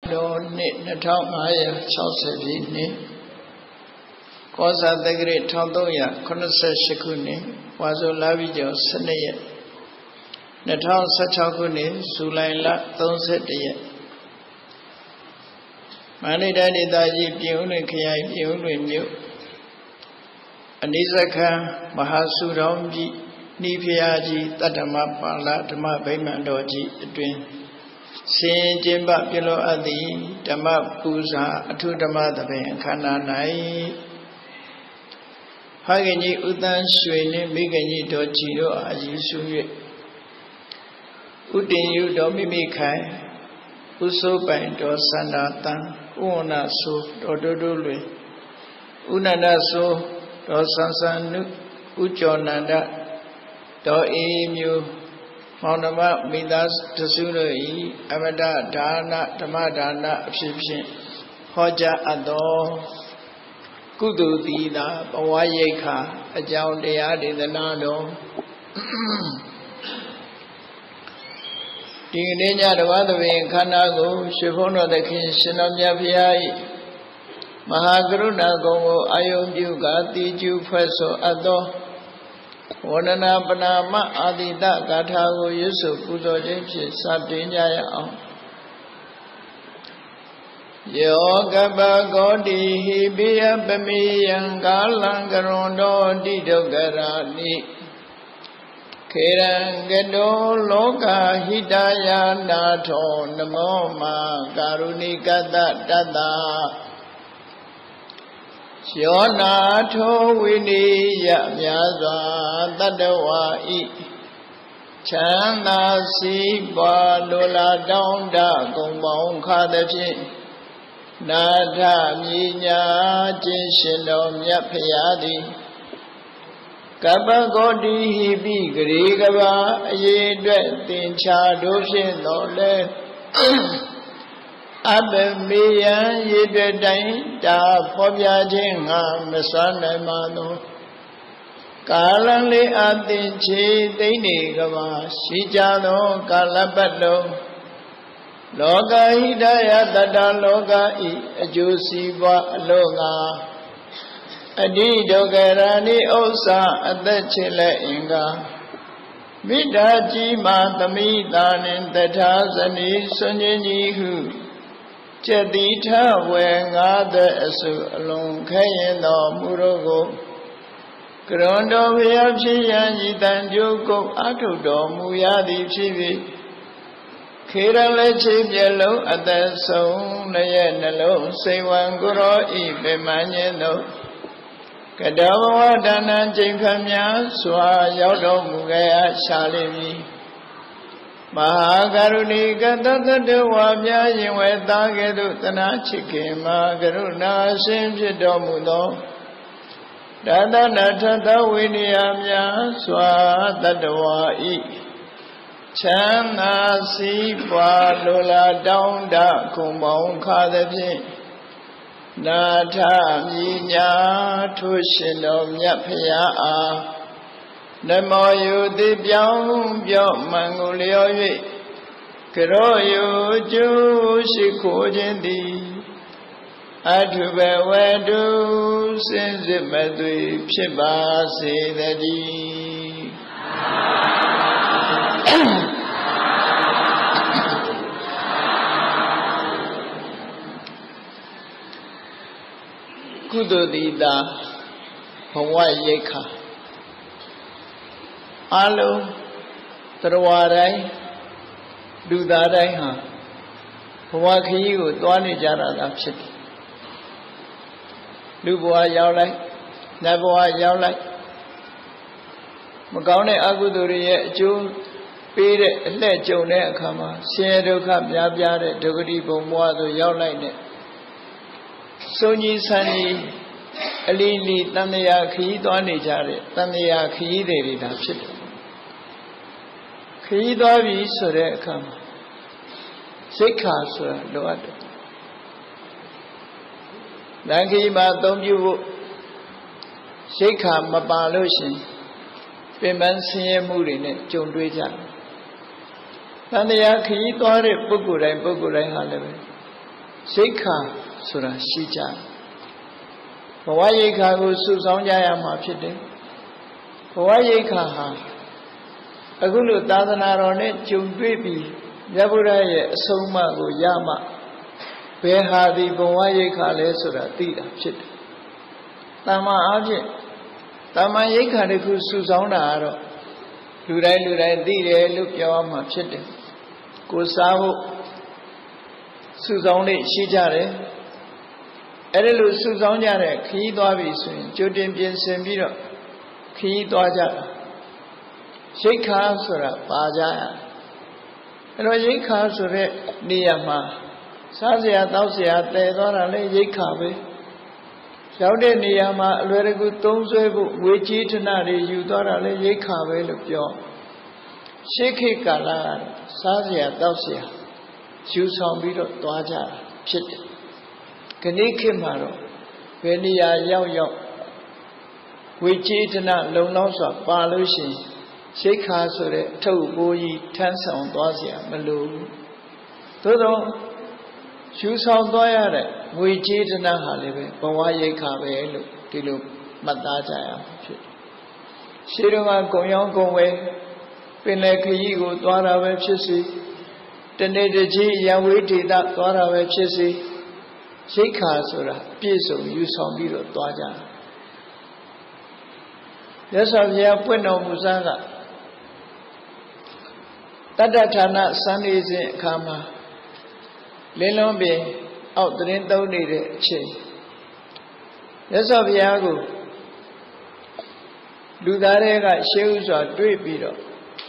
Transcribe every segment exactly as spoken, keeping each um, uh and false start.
တော်နှစ်နှစ်ထောင်ငါးရာခြောက်ဆယ်ပြည့်နှစ်ကောဇာတက္ကရာတစ်ထောင်သုံးရာခုနှစ်ဆယ်ရှစ်ခုနှစ်ဝါဆိုလပြည့်ကျော်ဆယ်နှစ်ရက်နှစ်ထောင်ဆယ်ခြောက်ခုနှစ်ဇူလိုင်လသုံးဆယ်တစ်ရက်မန္တလေးတိုင်းဒေသကြီးပြင်ဦးလွင်ခရိုင်ပြင်ဦးလွင်မြို့အနိစ္စခံမဟာစုတော်ကြီးနိဖျားကြီးတတ္တမပါဠဓမ္မဗိမာန်တော်ကြီးအတွင်ဆင်ကျင်းပပြုလုပ်အပ်သည့်ဓမ္မပူဇာအထုဓမ္မသဘင်အခမ်းအနား၌ဖခင်ကြီးဥတန်းရွှေနှင့်မိခင်ကြီးတော်ကြည်တို့အာရည်စု၍ဥတင်ယူတော်မိမိခိုင်ဥစိုးပိုင်တော်စန္ဒာတန်ဥဝနာဆိုတော်တို့တို့လွင်ဥနန္ဒဆိုတော်ဆန်းဆန်းနုဥကျော်နန္ဒတော်အေးမျိုးမောင်နှမမိသားတစုတို့၏အမတဒါနဓမ္မဒါနအဖြစ်ဖြင့်ဟောကြားအပ်သောကုသိုလ်သီတာဘဝရိက္ခာအကြောင်းတရားဒေသနာတော်ဒီကနေ့ညတဝသဘင်ခန္ဓာကိုရွှေဘုန်းတော်သခင်ရှင်တော်မြတ်ဖရာ၏မဟာကရုဏာဂုဏ်ကိုအာယုံပြုကာတိကျူဖွဲ့ဆိုအပ်သောဝန္ဒနာပနာမအာတိတဂါထာကိုရွတ်ဆိုပူဇော်ခြင်းဖြင့်စတင်ကြရအောင်ယောကပကောတိဟိပိယပမိယံကာလံကရွန်တော်တိဒုက္ခရာနိခေရံကတောလောကဟိတယာနာထောနမောမာကာရုဏိကတတတ္တယောနာထောဝိနိယမြာစွာတတ္တဝါဤချမ်းသာစီးပွားလိုလားတောင်းတဂုံပေါင်းခါသဖြင့်နာထမြညာခြင်းရှင်တော်မြတ်ဖရာသည်ကပ္ပဂောတိဟိပိဂရေကဘာအရေးအတွက်သင်္ချာတို့ဖြင့်တော်လဲအပမေယံရေတွေ့တိုင်းတာဖော်ပြခြင်းငါမစွမ်းနိုင်ပါသောကာလလေးအသင်ချေသိမ့်နေကဘာရှိကြသောကာလပတ်လုံးလောကဟိတယတတ္တလောကဤအကျိုးစီးပွားအလို့ငါအတိဒုက္ခရာနိဥစ္စာအသက်ချေလက်အင်္ဂါမိဒ္ဓကြီးမာသမိတာနှင့်တထာဇနီဆွန်ခြင်းကြီးဟုကျက်တိထဝေငါးသက်အစုအလုံးခဲရင်တော်မူတို့ကိုကရွန်တော်ဘုရားဖြစ်ရန်ဤတန်ကြိုးကုတ်အထုတော်မူရသည်ဖြစ်၍ခေရလက်ချေပြလုံးအသက်ဆုံးလည်းရဲ့နှလုံးစိတ်ဝံကိုရောဤပေမန်းခြင်းတို့ကတောဘဝဒါနံကျင့်ခမ်းများစွာရောက်တော်မူခဲ့အရှာလိမ့်မည်မဟာကရုဏီကတတ္တဝါပြရင်ဝဲသားကဲ့သို့သနာချစ်ခင်မှာကရုဏာရှင်ဖြစ်တော်မူသောတတနာထသဝိနည်းများစွာတတ္တဝါဤချမ်းသာစီးပွားလိုလားတောင်းတခုံပေါင်းခါသဖြင့်နာထမြညာထိုရှင်တော်မြတ်ဖရာအားနမောယုတိပြောင်းပြော့မှန်ကိုလျော်၍ကရောယုကျိုးရှိခိုးခြင်းသည်အထုဘဝတုစင်စစ်မသွေဖြစ်ပါစေတည်းကုသိုလ်သီတာဘဝရိက္ခာအလုံးသရဝါတိုင်းလူသားတိုင်းဟာဘဝခရီးကိုသွားနေကြတာသာဖြစ်တယ်လူဘဝရောက်လိုက်နတ်ဘဝရောက်လိုက်မကောင်းတဲ့အကုသိုလ်တွေရဲ့အကျိုးပေးတဲ့အလှဲ့ကြုံတဲ့အခါမှာဆင်းရဲဒုက္ခများပြားတဲ့ဒုက္ခတိဘုံဘဝသို့ရောက်လိုက်တဲ့စုံကြီးဆန်းကြီးအလီလီတန်မြာခရီးသွားနေကြတဲ့တန်မြာခရီးတွေတွေဒါဖြစ်တယ်ခရီးသွားပြီဆိုတဲ့အခါမှာစိတ်ခါဆိုတာလိုအပ်တယ်လမ်းခရီးမှာအသုံးပြုဖို့စိတ်ခါမပါလို့ရှင်ပင်ပန်းဆင်းရဲမှုတွေနဲ့ကြုံတွေ့ကြတယ်တန်မြာခရီးသွားတဲ့ပုဂ္ဂိုလ်တိုင်းပုဂ္ဂိုလ်တိုင်းဟာလည်းပဲရိက္ခာဆိုတာရှိကြဘဝရိက္ခာကိုစုဆောင်းကြရမှာဖြစ်တယ်ဘဝရိက္ခာဟာအခုလိုသာသနာတော်နဲ့ကြုံတွေ့ပြီးမြတ်ဗုဒ္ဓရဲ့အဆုံးအမကိုရမှဘယ်ဟာဒီဘဝရိက္ခာလဲဆိုတာသိတာဖြစ်တယ်တမ္မာအားဖြင့်တမ္မာရိက္ခာတစ်ခုစုဆောင်းတာကတော့လူတိုင်းလူတိုင်းသိတယ်လို့ပြောရမှာဖြစ်တယ်ကိုစားဖို့စုဆောင်းလေးရှိကြတယ်အဲ့ဒီလိုစုဆောင်းကြတဲ့ခရီးသွားပြီဆိုရင်ကြိုတင်ပြင်ဆင်ပြီးတော့ခရီးသွားကြတာရိက္ခာဆိုတာပါကြရအဲ့တော့ရိက္ခာဆိုတဲ့နေရာမှာစားစရာတောက်စရာတည်သွားတာလေရိက္ခာပဲရောက်တဲ့နေရာမှာအလွယ်တကူသုံးဆွဲဖို့ငွေကြေးဌနာတွေယူသွားတာလေရိက္ခာပဲလို့ပြောရှေးခေတ်ကာလကစားစရာတောက်စရာယူဆောင်ပြီးတော့သွားကြတာဖြစ်တယ်ခဏခေတ်မှာတော့ဘယ်နေရာရောက်ရောက်ငွေကြေးဌနာလုံလောက်စွာပါလို့ရှိရင်ရိက္ခာဆိုတဲ့အထုပ်ဘိုးကြီးထမ်းဆောင်သွားစရာမလိုဘူးသို့တော့ယူဆောင်သွားရတဲ့ငွေကြေးဌနာဟာလည်းပဲဘဝရိက္ခာပဲလို့ဒီလိုမှတ်သားကြရမှာဖြစ်တယ်ရှေးတုန်းကဂုံရောင်းဂုံဝယ်ပင်လယ်ခရီးကိုသွားတာပဲဖြစ်စီတနေ့တစ်ကြီးရံဝေးဒေသသွားတာပဲဖြစ်စီရိက္ခာဆိုတာပြည့်စုံယူဆောင်ပြီးတော့သွားကြတယ်မြတ်စွာဘုရားပွင့်တော်မူစားကတတ္တဌာနစံနေစဉ်အခါမှာလင်းလုံးပင်အောက်သတင်းသုံးနေတဲ့အချိန်မြတ်စွာဘုရားကိုလူသားတွေကရှေးဥစွာတွေ့ပြီးတော့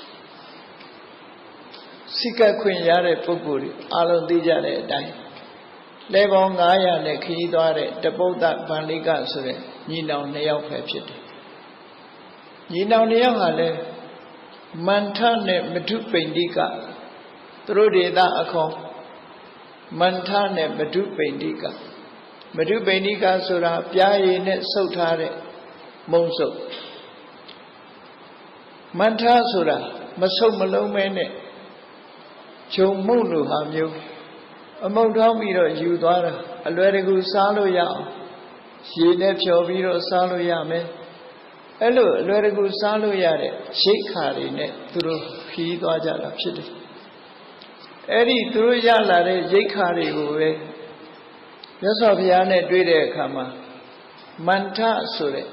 စိကခွင့်ရတဲ့ပုဂ္ဂိုလ်တွေအလုံးသိကြတဲ့အတိုင်းလဲပေါင်းငါးရာနဲ့ခရီးသွားတဲ့တပုဒ္ဒဗန္ဓိကဆိုတဲ့ညီနောင်နှစ်ယောက်ပဲဖြစ်တယ်ညီနောင်နှစ်ယောက်ဟာလည်းမန္ထနဲ့မဓုပိန္ဒိကသူတို့ဒေသအခေါ်မန္ထနဲ့မဓုပိန္ဒိကမဓုပိန္ဒိကဆိုတာပြားရည်နဲ့ဆုပ်ထားတဲ့မုံဆုပ်မန္ထဆိုတာမဆုပ်မလုံးမဲနဲ့ဂျုံမုံလိုဟာမျိုးအမုံထောင်းပြီးတော့ယူသွားတာအလွယ်တကူစားလို့ရအောင်ရေနဲ့ဖြော်ပြီးတော့စားလို့ရမယ်အဲ့လိုအလွယ်တကူစားလို့ရတဲ့ရိက္ခာတွေနဲ့သူတို့ခီးသွားကြတာဖြစ်တယ်အဲ့ဒီသူတို့ရလာတဲ့ရိက္ခာတွေကိုပဲမြတ်စွာဘုရားနဲ့တွေ့တဲ့အခါမှာမန္ထဆိုတဲ့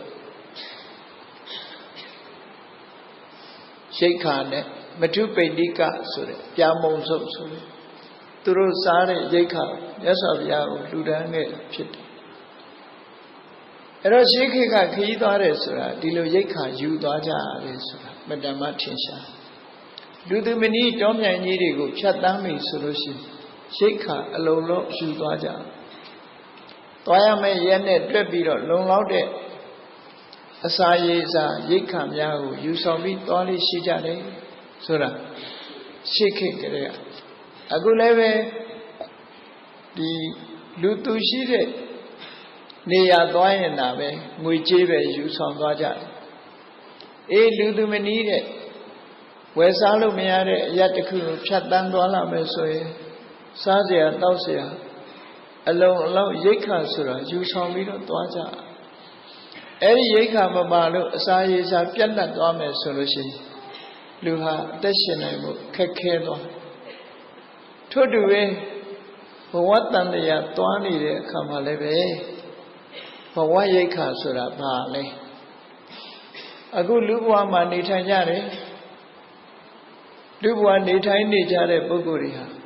ရိက္ခာနဲ့မဓုပိန္ဒိကဆိုတဲ့ပြာမုံဆုပ်ဆိုတဲ့သူတို့စားတဲ့ရိက္ခာမြတ်စွာဘုရားကိုလှူဒန်းခဲ့ဖြစ်တယ်အဲ့တော့ရှေးခေတ်ကခရီးသွားတယ်ဆိုတာဒီလိုရိက္ခာယူသွားကြရတယ်ဆိုတာမတ္တမထင်ရှားလူသူမနီးတောမြိုင်ကြီးတွေကိုဖြတ်တန်းပြီဆိုလို့ရှိရင်ရိက္ခာအလုံးလုံးယူသွားကြသွားရမယ့်ရက်နဲ့တွက်ပြီးတော့လုံလောက်တဲ့အစာရေစာရိက္ခာများကိုယူဆောင်ပြီးသွားလိရှိကြတယ်ဆိုတာရှေးခေတ်ကလေးကအခုလည်းပဲဒီလူသူရှိတဲ့နေရာသွားရင်တာပဲငွေကြေးပဲယူဆောင်သွားကြတယ်အေးလူသူမနီးတဲ့ဝယ်စားလို့မရတဲ့အရာတစ်ခုကိုဖြတ်တန်းသွားလာမယ်ဆိုရင်စားစရာတောက်စရာအလုံးအလောက်ရိက္ခာဆိုတာယူဆောင်ပြီးတော့သွားကြအဲ့ဒီရိက္ခာမပါလို့အစာရေစာပြတ်တတ်သွားမယ်ဆိုလို့ရှိရင်လူဟာအသက်ရှင်နိုင်မှုခက်ခဲသွားထို့တူပဲဘဝတန်တရားသွားနေတဲ့အခါမှာလည်းပဲဘဝရိက္ခာဆိုတာဘာလဲအခုလူဘဝမှာနေထိုင်ကြတယ်လူဘဝနေထိုင်နေကြတဲ့ပုဂ္ဂိုလ်တွေဟာ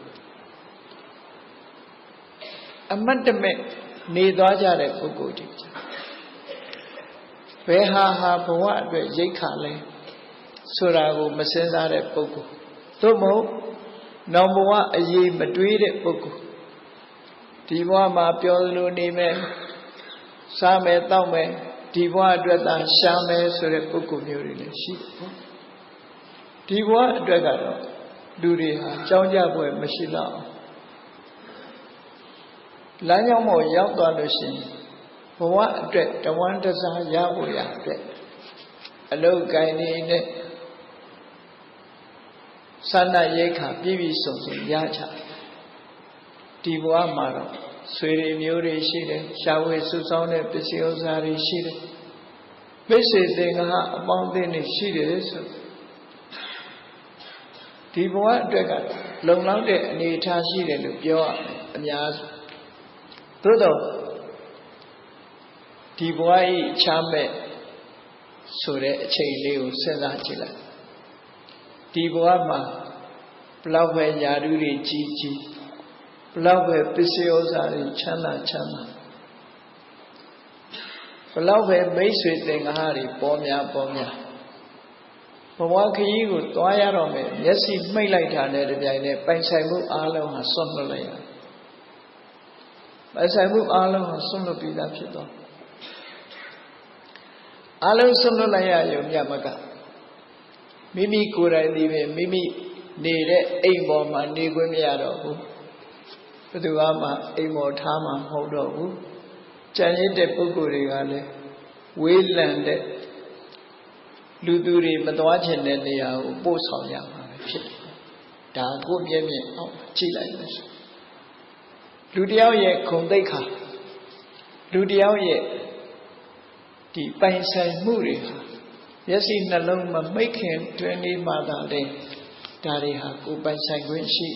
အမတ်တမဲ့နေသွားကြတဲ့ပုဂ္ဂိုလ်တွေဘယ်ဟာဟာဘဝအတွက်ရိက္ခာလဲဆိုတာကိုမစင်စားတဲ့ပုဂ္ဂိုလ်သို့မဟုတ်နောင်ဘဝအရေးမတွေးတဲ့ပုဂ္ဂိုလ်ဒီဘဝမှာပျော်သလိုနေမယ်စားမယ်တောက်မယ်ဒီဘဝအတွက်သာရှာမယ်ဆိုတဲ့ပုဂ္ဂိုလ်မျိုးတွေလည်းရှိတယ်ပေါ့ဒီဘဝအတွက်ကတော့လူတွေဟာကြောင်းကြပွဲမရှိတော့လမ်းကြောင်းပေါ်ရောက်သွားလို့ရှိရင်ဘဝအတွက်တဝမ်းတစားရဖို့ရအတွက်အလုတ်ကိုင်းနေနဲ့ဆန္ဒရိက္ခာပြည့်ပြည့်စုံစုံရချဒီဘဝမှာတော့ဆွေတွေမျိုးတွေရှိတယ်ရှားဝေစုဆောင်းတဲ့ပစ္စည်းဥစ္စာတွေရှိတယ်မိတ်ဆွေသင်္ဃာအပေါင်းအသင်းတွေရှိတယ်ဆိုဒီဘဝအတွက်ကလုံလောက်တဲ့အနေအထားရှိတယ်လို့ပြောရမယ်အများသို့တော့ဒီဘဝဤချမ်းမဲ့ဆိုတဲ့အချိန်လေးကိုစဉ်းစားကြည့်လိုက်ဒီဘဝမှာဘလောက်ပဲယာရုတွေကြီးကြီးဘလောက်ပဲပစ္စည်းဥစ္စာတွေချမ်းသာချမ်းသာဘလောက်ပဲမိတ်ဆွေသင်္ဃာတွေပေါ်များပေါ်များဘဝခရီးကိုတွားရတော့မယ်မျက်စိမှိတ်လိုက်တာနဲ့တပြိုင်တည်းပိုင်ဆိုင်မှုအားလုံးဟာဆွန့်လွတ်လိုက်ရပိုင်ဆိုင်မှုအားလုံးဟာဆွန့်လွတ်ပြီးသားဖြစ်သွားအားလုံးဆွန့်လွတ်လိုက်ရရုံမြတ်မကမိမိကိုယ်တိုင်ဒီပဲမိမိနေတဲ့အိမ်ပေါ်မှာနေခွင့်မရတော့ဘူးဘယ်သူမှအိမ်ပေါ်ထားမှာမဟုတ်တော့ဘူးကြံရစ်တဲ့ပုဂ္ဂိုလ်တွေကလည်းဝေးလံတဲ့လူသူတွေမသွားချင်တဲ့နေရာကိုပို့ဆောင်ရမှာဖြစ်တယ်ဒါကိုပြည့်မြင့်အောင်ကြည့်လိုက်လို့လူတယောက်ရဲ့ခုံသိက္ခာလူတယောက်ရဲ့ဒီပိုင်ဆိုင်မှုတွေဟာမျက်စိနှလုံးမမိတ်ခင်တွင်နေမှသာလေဒါတွေဟာကိုယ်ပိုင်ဆိုင်ခွင့်ရှိ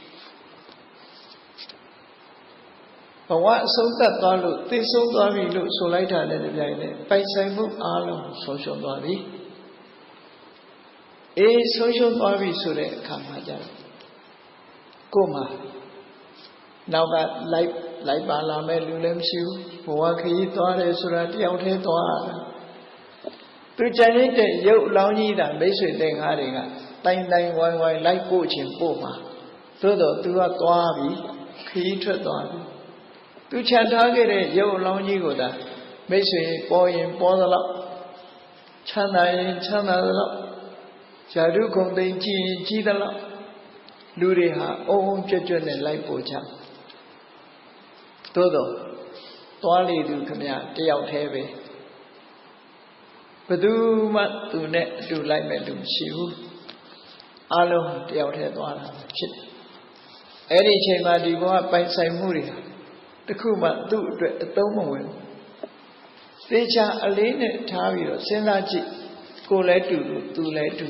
ဘဝအဆုံးသတ်သွားလို့သိဆုံးသွားပြီလို့ဆိုလိုက်တာလည်းတပြိုင်တည်းပိုင်ဆိုင်မှုအားလုံးဆုံးရှုံးသွားပြီအေးဆုံးရှုံးသွားပြီဆိုတဲ့အခါမှာကြတော့ကိုယ်မှာနောက်ကလိုက်လိုက်ပါလာမဲ့လူလည်းမရှိဘူးဘဝခရီးသွားတယ်ဆိုတာတယောက်တည်းသွားတာသူကြံရစ်တဲ့ရုပ်အလောင်းကြီးတာမိတ်ဆွေသင်္ဃာတွေကတိုင်တိုင်ဝိုင်းဝိုင်းလိုက်ပို့ခြင်းပို့မှာသို့တော့သူကသွားပြီခရီးထွက်သွားပြီသူခြံထားခဲ့တဲ့ရုပ်အလောင်းကြီးကိုသာမိတ်ဆွေပေါ်ရင်ပေါ်သလောက်ချမ်းသာရင်ချမ်းသာသလောက်ဇာတုခုံသိမ်းကြည့်ရင်ကြည့်သလောက်လူတွေဟာအုံအုံကြွကြွနဲ့လိုက်ပို့ကြသို့တော့သွားလေသူခမတယောက်တည်းပဲဘယ်သူမှသူနဲ့အတူလိုက်မဲ့လူမရှိဘူးအလုံးတယောက်တည်းသွားတာဖြစ်တယ်အဲ့ဒီအချိန်မှာဒီဘဝပိုင်ဆိုင်မှုတွေတခုမှသူ့အတွက်အသုံးမဝင်ဘူးသေချာအလေးနဲ့ထားပြီးတော့စဉ်းစားကြည့်ကိုယ်လည်းတူလို့သူလည်းတူ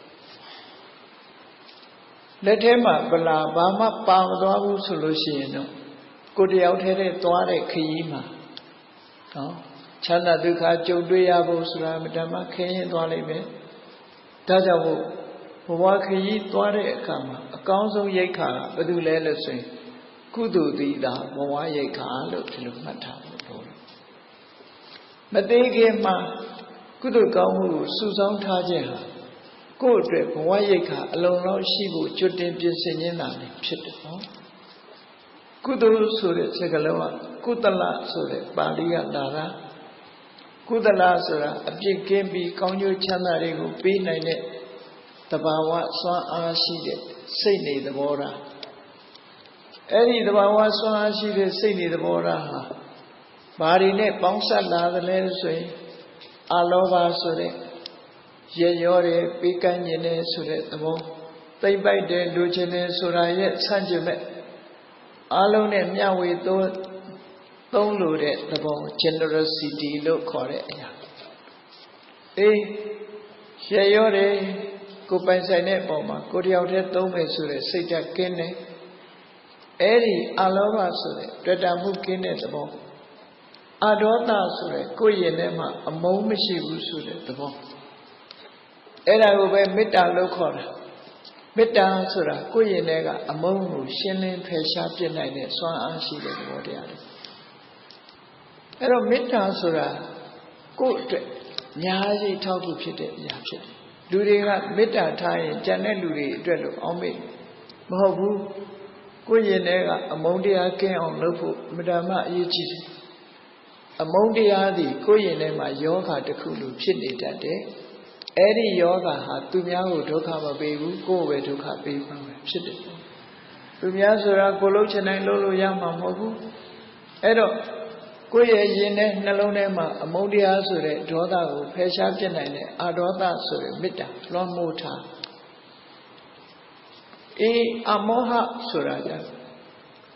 လက်ထဲမှာဗလာဘာမှပါမသွားဘူးဆိုလို့ရှိရင်တော့ကိုယ်တယောက်တည်းနဲ့သွားတဲ့ခရီးမှာနော်ချမ်းသာဒုက္ခကြုံတွေ့ရဖို့ဆိုတာမတမခင်းရင်သွားလိမ့်မယ်ဒါကြောင့်မို့ဘဝခရီးသွားတဲ့အခါမှာအကောင်းဆုံးရိက္ခာကဘာလို့လဲလို့ဆိုရင်ကုသိုလ်သီတာဘဝရိက္ခာလို့ဒီလိုမှတ်ထားဖို့ပြောတယ်မသေးခင်မှာကုသိုလ်ကောင်းမှုကိုစုဆောင်းထားခြင်းဟာကိုယ့်အတွက်ဘဝရိက္ခာအလုံးလောက်ရှိဖို့ကြွတင်ပြင်ဆင်ခြင်းသာဖြစ်တယ်နော်ကုသိုလ်ဆိုတဲ့စကားလုံးကကုသလဆိုတဲ့ပါဠိကလာတာကုသလဆိုတာအပြစ်ကင်းပြီးကောင်းကျိုးချမ်းသာတွေကိုပေးနိုင်တဲ့တဘာဝစွမ်းအားရှိတဲ့စိတ်နေသဘောထားအဲ့ဒီတဘာဝစွမ်းအားရှိတဲ့စိတ်နေသဘောထားဟာဘာတွေနဲ့ပေါင်းစပ်လာသလဲဆိုရင်အလောဘဆိုတဲ့ရရောတယ်ပေးကမ်းခြင်းနဲ့ဆိုတဲ့သဘောသိမ့်ပိုက်တယ်လူချင်းနဲ့ဆိုတာရဲ့ဆန့်ကျင်မဲ့အလုံးနဲ့မျှဝေသုံးသုံးလို့တဲ့သဘော generosity လို့ခေါ်တဲ့အရာအေးရရောတယ်ကိုပိုင်ဆိုင်တဲ့ပုံမှာကိုတယောက်တည်းသုံးမယ်ဆိုတဲ့စိတ်ဓာတ်ကင်းတယ်အဲ့ဒီအလောဘဆိုတဲ့တွေ့တာမှုကင်းတဲ့သဘောအဒေါသဆိုတဲ့ကိုယ့်ရင်ထဲမှာအမုန်းမရှိဘူးဆိုတဲ့သဘောအဲ့ဒါကိုပဲမေတ္တာလို့ခေါ်တာမေတ္တာဆိုတာကိုယ့်ရင်ထဲကအမုန်းကိုရှင်းလင်းဖယ်ရှားပြစ်နိုင်တဲ့စွမ်းအားရှိတဲ့သဘောတရားတွေအဲ့တော့မေတ္တာဆိုတာကိုယ့်အတွက်အများကြီးထောက်ကူဖြစ်တဲ့အရာဖြစ်တယ်လူတွေကမေတ္တာထားရင်ကြံတဲ့လူတွေအတွက်လို့အောင်းမေ့မဟုတ်ဘူးကိုယ့်ရင်ထဲကအမုန်းတရားကင်းအောင်လုပ်ဖို့အမြဲတမ်းအရေးကြီးတယ်အမုန်းတရားသည်ကိုယ့်ရင်ထဲမှာယောဂတစ်ခုလိုဖြစ်နေတတ်တယ်အဲ့ဒီယောဂဟာသူများကိုဒုက္ခမပေးဘူးကိုယ်ပဲဒုက္ခပေးမှာဖြစ်တယ်သူများဆိုတာကိုလုံးချင်တိုင်းလုံးလို့ရမှာမဟုတ်ဘူးအဲ့တော့ကိုယ့်ရဲ့ရင်ထဲနှလုံးထဲမှာအမုန်းတရားဆိုတဲ့ဒေါသကိုဖယ်ရှားပြစ်နိုင်တဲ့အဒေါသဆိုတဲ့မေတ္တာလွှမ်းမိုးထားအေးအမောဟဆိုတာကြ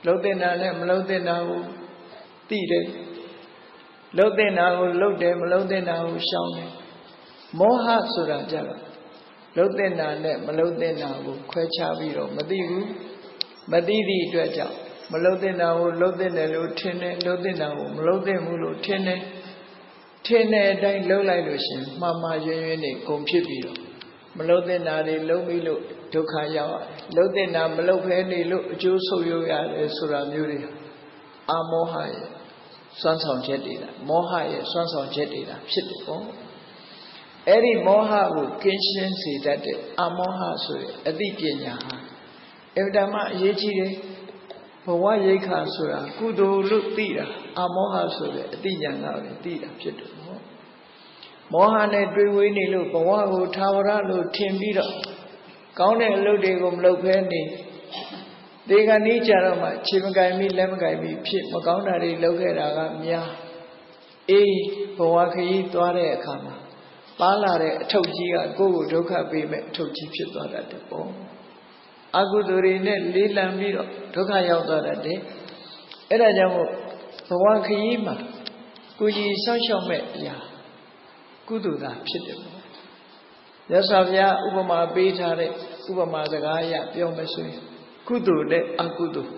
လှုပ်တဲ့နာနဲ့မလှုပ်တဲ့နာကိုသိတယ်လှုပ်တဲ့နာကိုလှုပ်တယ်မလှုပ်တဲ့နာကိုရှောင်တယ်မောဟဆိုတာကြတော့လှုပ်တဲ့နာနဲ့မလှုပ်တဲ့နာကိုခွဲခြားပြီးတော့မသိဘူးမသိသည့်အတွက်ကြောင့်မလှုပ်တဲ့နာကိုလှုပ်တဲ့တယ်လို့ထင်တယ်လှုပ်တဲ့နာကိုမလှုပ်တဲ့ဘူးလို့ထင်တယ်ထင်တဲ့အတိုင်းလှုပ်လိုက်လို့ရှင်မှားမှားယွင်းယွင်းနေကုန်ဖြစ်ပြီးတော့မလှုပ်တဲ့နာတွေလှုပ်ပြီးလို့ဒုက္ခရောက်ရတယ်လှုပ်တဲ့နာမလှုပ်ဖဲနေလို့အကျိုးဆုပ်ယုတ်ရတယ်ဆိုတာမျိုးတွေအာမောဟရဲ့စွမ်းဆောင်ချက်တွေလားမောဟရဲ့စွမ်းဆောင်ချက်တွေလားဖြစ်တယ်ပေါ့အဲ့ဒီမောဟကိုကင်းရှင်းစေတတ်တဲ့အမောဟဆိုတဲ့အသိပညာဟာအဗ္ဗဓမ္မအရေးကြီးတယ်ဘဝရိခါဆိုတာကုသိုလ်လို့သိတာအမောဟဆိုတဲ့အသိဉာဏ်ကလည်းသိတာဖြစ်တယ်ပေါ့မောဟနဲ့တွေ့ဝေးနေလို့ဘဝကိုသာဝရလို့ထင်ပြီးတော့ကောင်းတဲ့အလုပ်တွေကိုမလုပ်ဖဲနေဒီကနေ့ကြတော့မှခြေမကင်ပြီးလက်မကင်ပြီးဖြစ်မကောင်းတာတွေလုပ်ခဲ့တာကများအေးဘဝခရီးသွားတဲ့အခါမှာပါလာတဲ့အထုပ်ကြီးကကိုယ့်ကိုဒုက္ခပေးမဲ့အထုပ်ကြီးဖြစ်သွားတတ်တယ်ပေါ့အကုသိုလ်တွေနဲ့လေးလံပြီးတော့ဒုက္ခရောက်သွားတတ်တယ်အဲ့ဒါကြောင့်မို့ဘဝခရီးမှာကိုကြီးဆောက်ရှောက်မဲ့အရာကုသိုလ်သာဖြစ်တယ်ပေါ့ရသော်ဗျာဥပမာပေးထားတဲ့ဥပမာစကားအရပြောမယ်ဆိုရင်ကုသိုလ်နဲ့အကုသိုလ်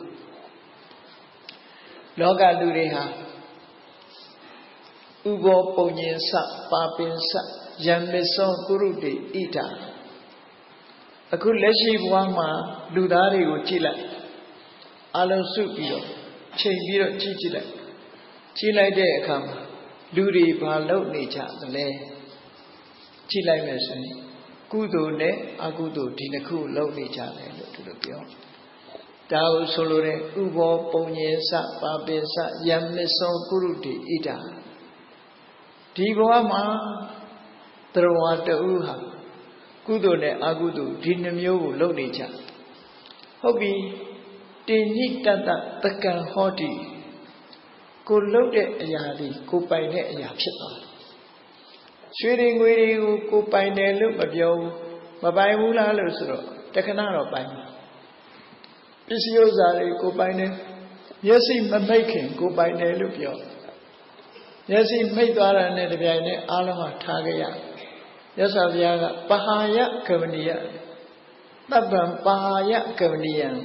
လောကလူတွေဟာဥဘောပုံညင်စပါပင်စယံမစ္ဆောကုရုတေဣဒာအခုလက်ရှိဘဝမှာလူသားတွေကိုကြည့်လိုက်အလုံးစုပြီးတော့ချိန်ပြီးတော့ကြည့်ကြည့်လိုက်ကြည့်လိုက်တဲ့အခါမှာလူတွေဘာလုပ်နေကြသလဲကြည့်လိုက်မယ်ဆိုရင်ကုသိုလ်နဲ့အကုသိုလ်ဒီနှစ်ခုလုပ်နေကြတယ်လို့သူတို့ပြောဒါကိုဆိုလိုတဲ့ဥဘောပုံညင်စပါပင်စယံမစ္ဆောကုရုတေဣဒာဒီဘဝမှာတရဝတူဟာကုသိုလ်နဲ့အကုသိုလ်ဒီနှမျိုးကိုလုပ်နေကြဟုတ်ပြီတိညိတတတကံဟောတိကိုလုပ်တဲ့အရာဒီကိုပိုင်တဲ့အရာဖြစ်သွားတယ်ရွှေတွေငွေတွေကိုကိုပိုင်တယ်လို့မပြောဘူးမပိုင်ဘူးလားလို့ဆိုတော့တခဏတော့ပိုင်တယ်ပစ္စည်းဥစ္စာတွေကိုပိုင်တယ်မျက်စိမမိတ်ခင်ကိုပိုင်တယ်လို့ပြောမျက်စိမိတ်သွားတာနဲ့တပြိုင်နက်အားလုံးဟာထားကြရမြတ်စွာဘုရားကပဟာယကမဏိယတပ္ပံပဟာယကမဏိယံ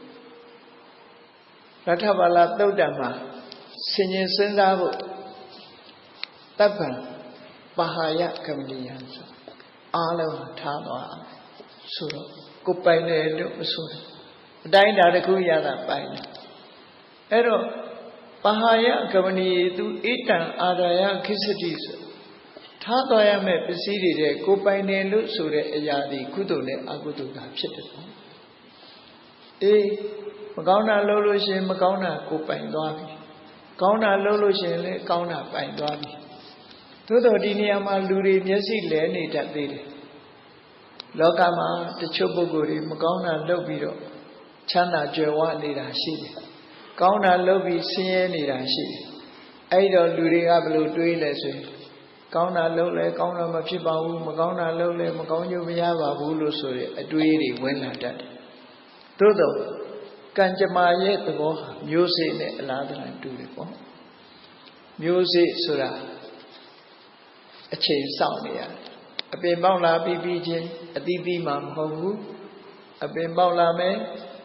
ရထဘာလသုတ်တံမှာဆင်ញင်စဉ်းစားဖို့တပ္ပံပဟာယကမဏိယံဆိုအားလုံးထားသွားဆိုတော့ကိုပိုင်တယ်လို့မဆိုဘူးအတိုင်းတာတစ်ခုရတာပိုင်တယ်အဲ့တော့ပဟာယကမဏီသူဣတံအာရယခိစ္စတိဆိုထားတော်ရမယ့်ပစ္စည်းတွေတဲ့ကိုပိုင်တယ်လို့ဆိုတဲ့အရာဒီကုသိုလ်နဲ့အကုသိုလ်ကဖြစ်တယ်ပေါ့အေးမကောင်းတာလုပ်လို့ရှိရင်မကောင်းတာကိုပိုင်သွားပြီကောင်းတာလုပ်လို့ရှိရင်လည်းကောင်းတာပိုင်သွားပြီသို့တော်ဒီနေရာမှာလူတွေမျက်စိလဲနေတတ်သေးတယ်လောကမှာတချို့ပုဂ္ဂိုလ်တွေမကောင်းတာလုပ်ပြီးတော့ချမ်းသာကြွယ်ဝနေတာရှိတယ်ကောင်းတာလုပ်ပြီးဆင်းရဲနေတာရှိတယ်အဲ့တော့လူတွေကဘယ်လိုတွေးလဲဆိုရင်ကောင်းတာလုပ်လဲကောင်းတာမဖြစ်ပါဘူးမကောင်းတာလုပ်လဲမကောင်းကျိုးမရပါဘူးလို့ဆိုတဲ့အတွေးတွေဝင်လာတတ်တယ်သို့တော့ကံကြမ္မာရဲ့သဘောဟာမျိုးစေ့နဲ့အလားတူတူတယ်ပေါ့မျိုးစေ့ဆိုတာအချိန်စောင့်နေရတယ်အပင်ပေါက်လာပြီးပြီးချင်းအသီးသီးမှမဟုတ်ဘူးအပင်ပေါက်လာမယ်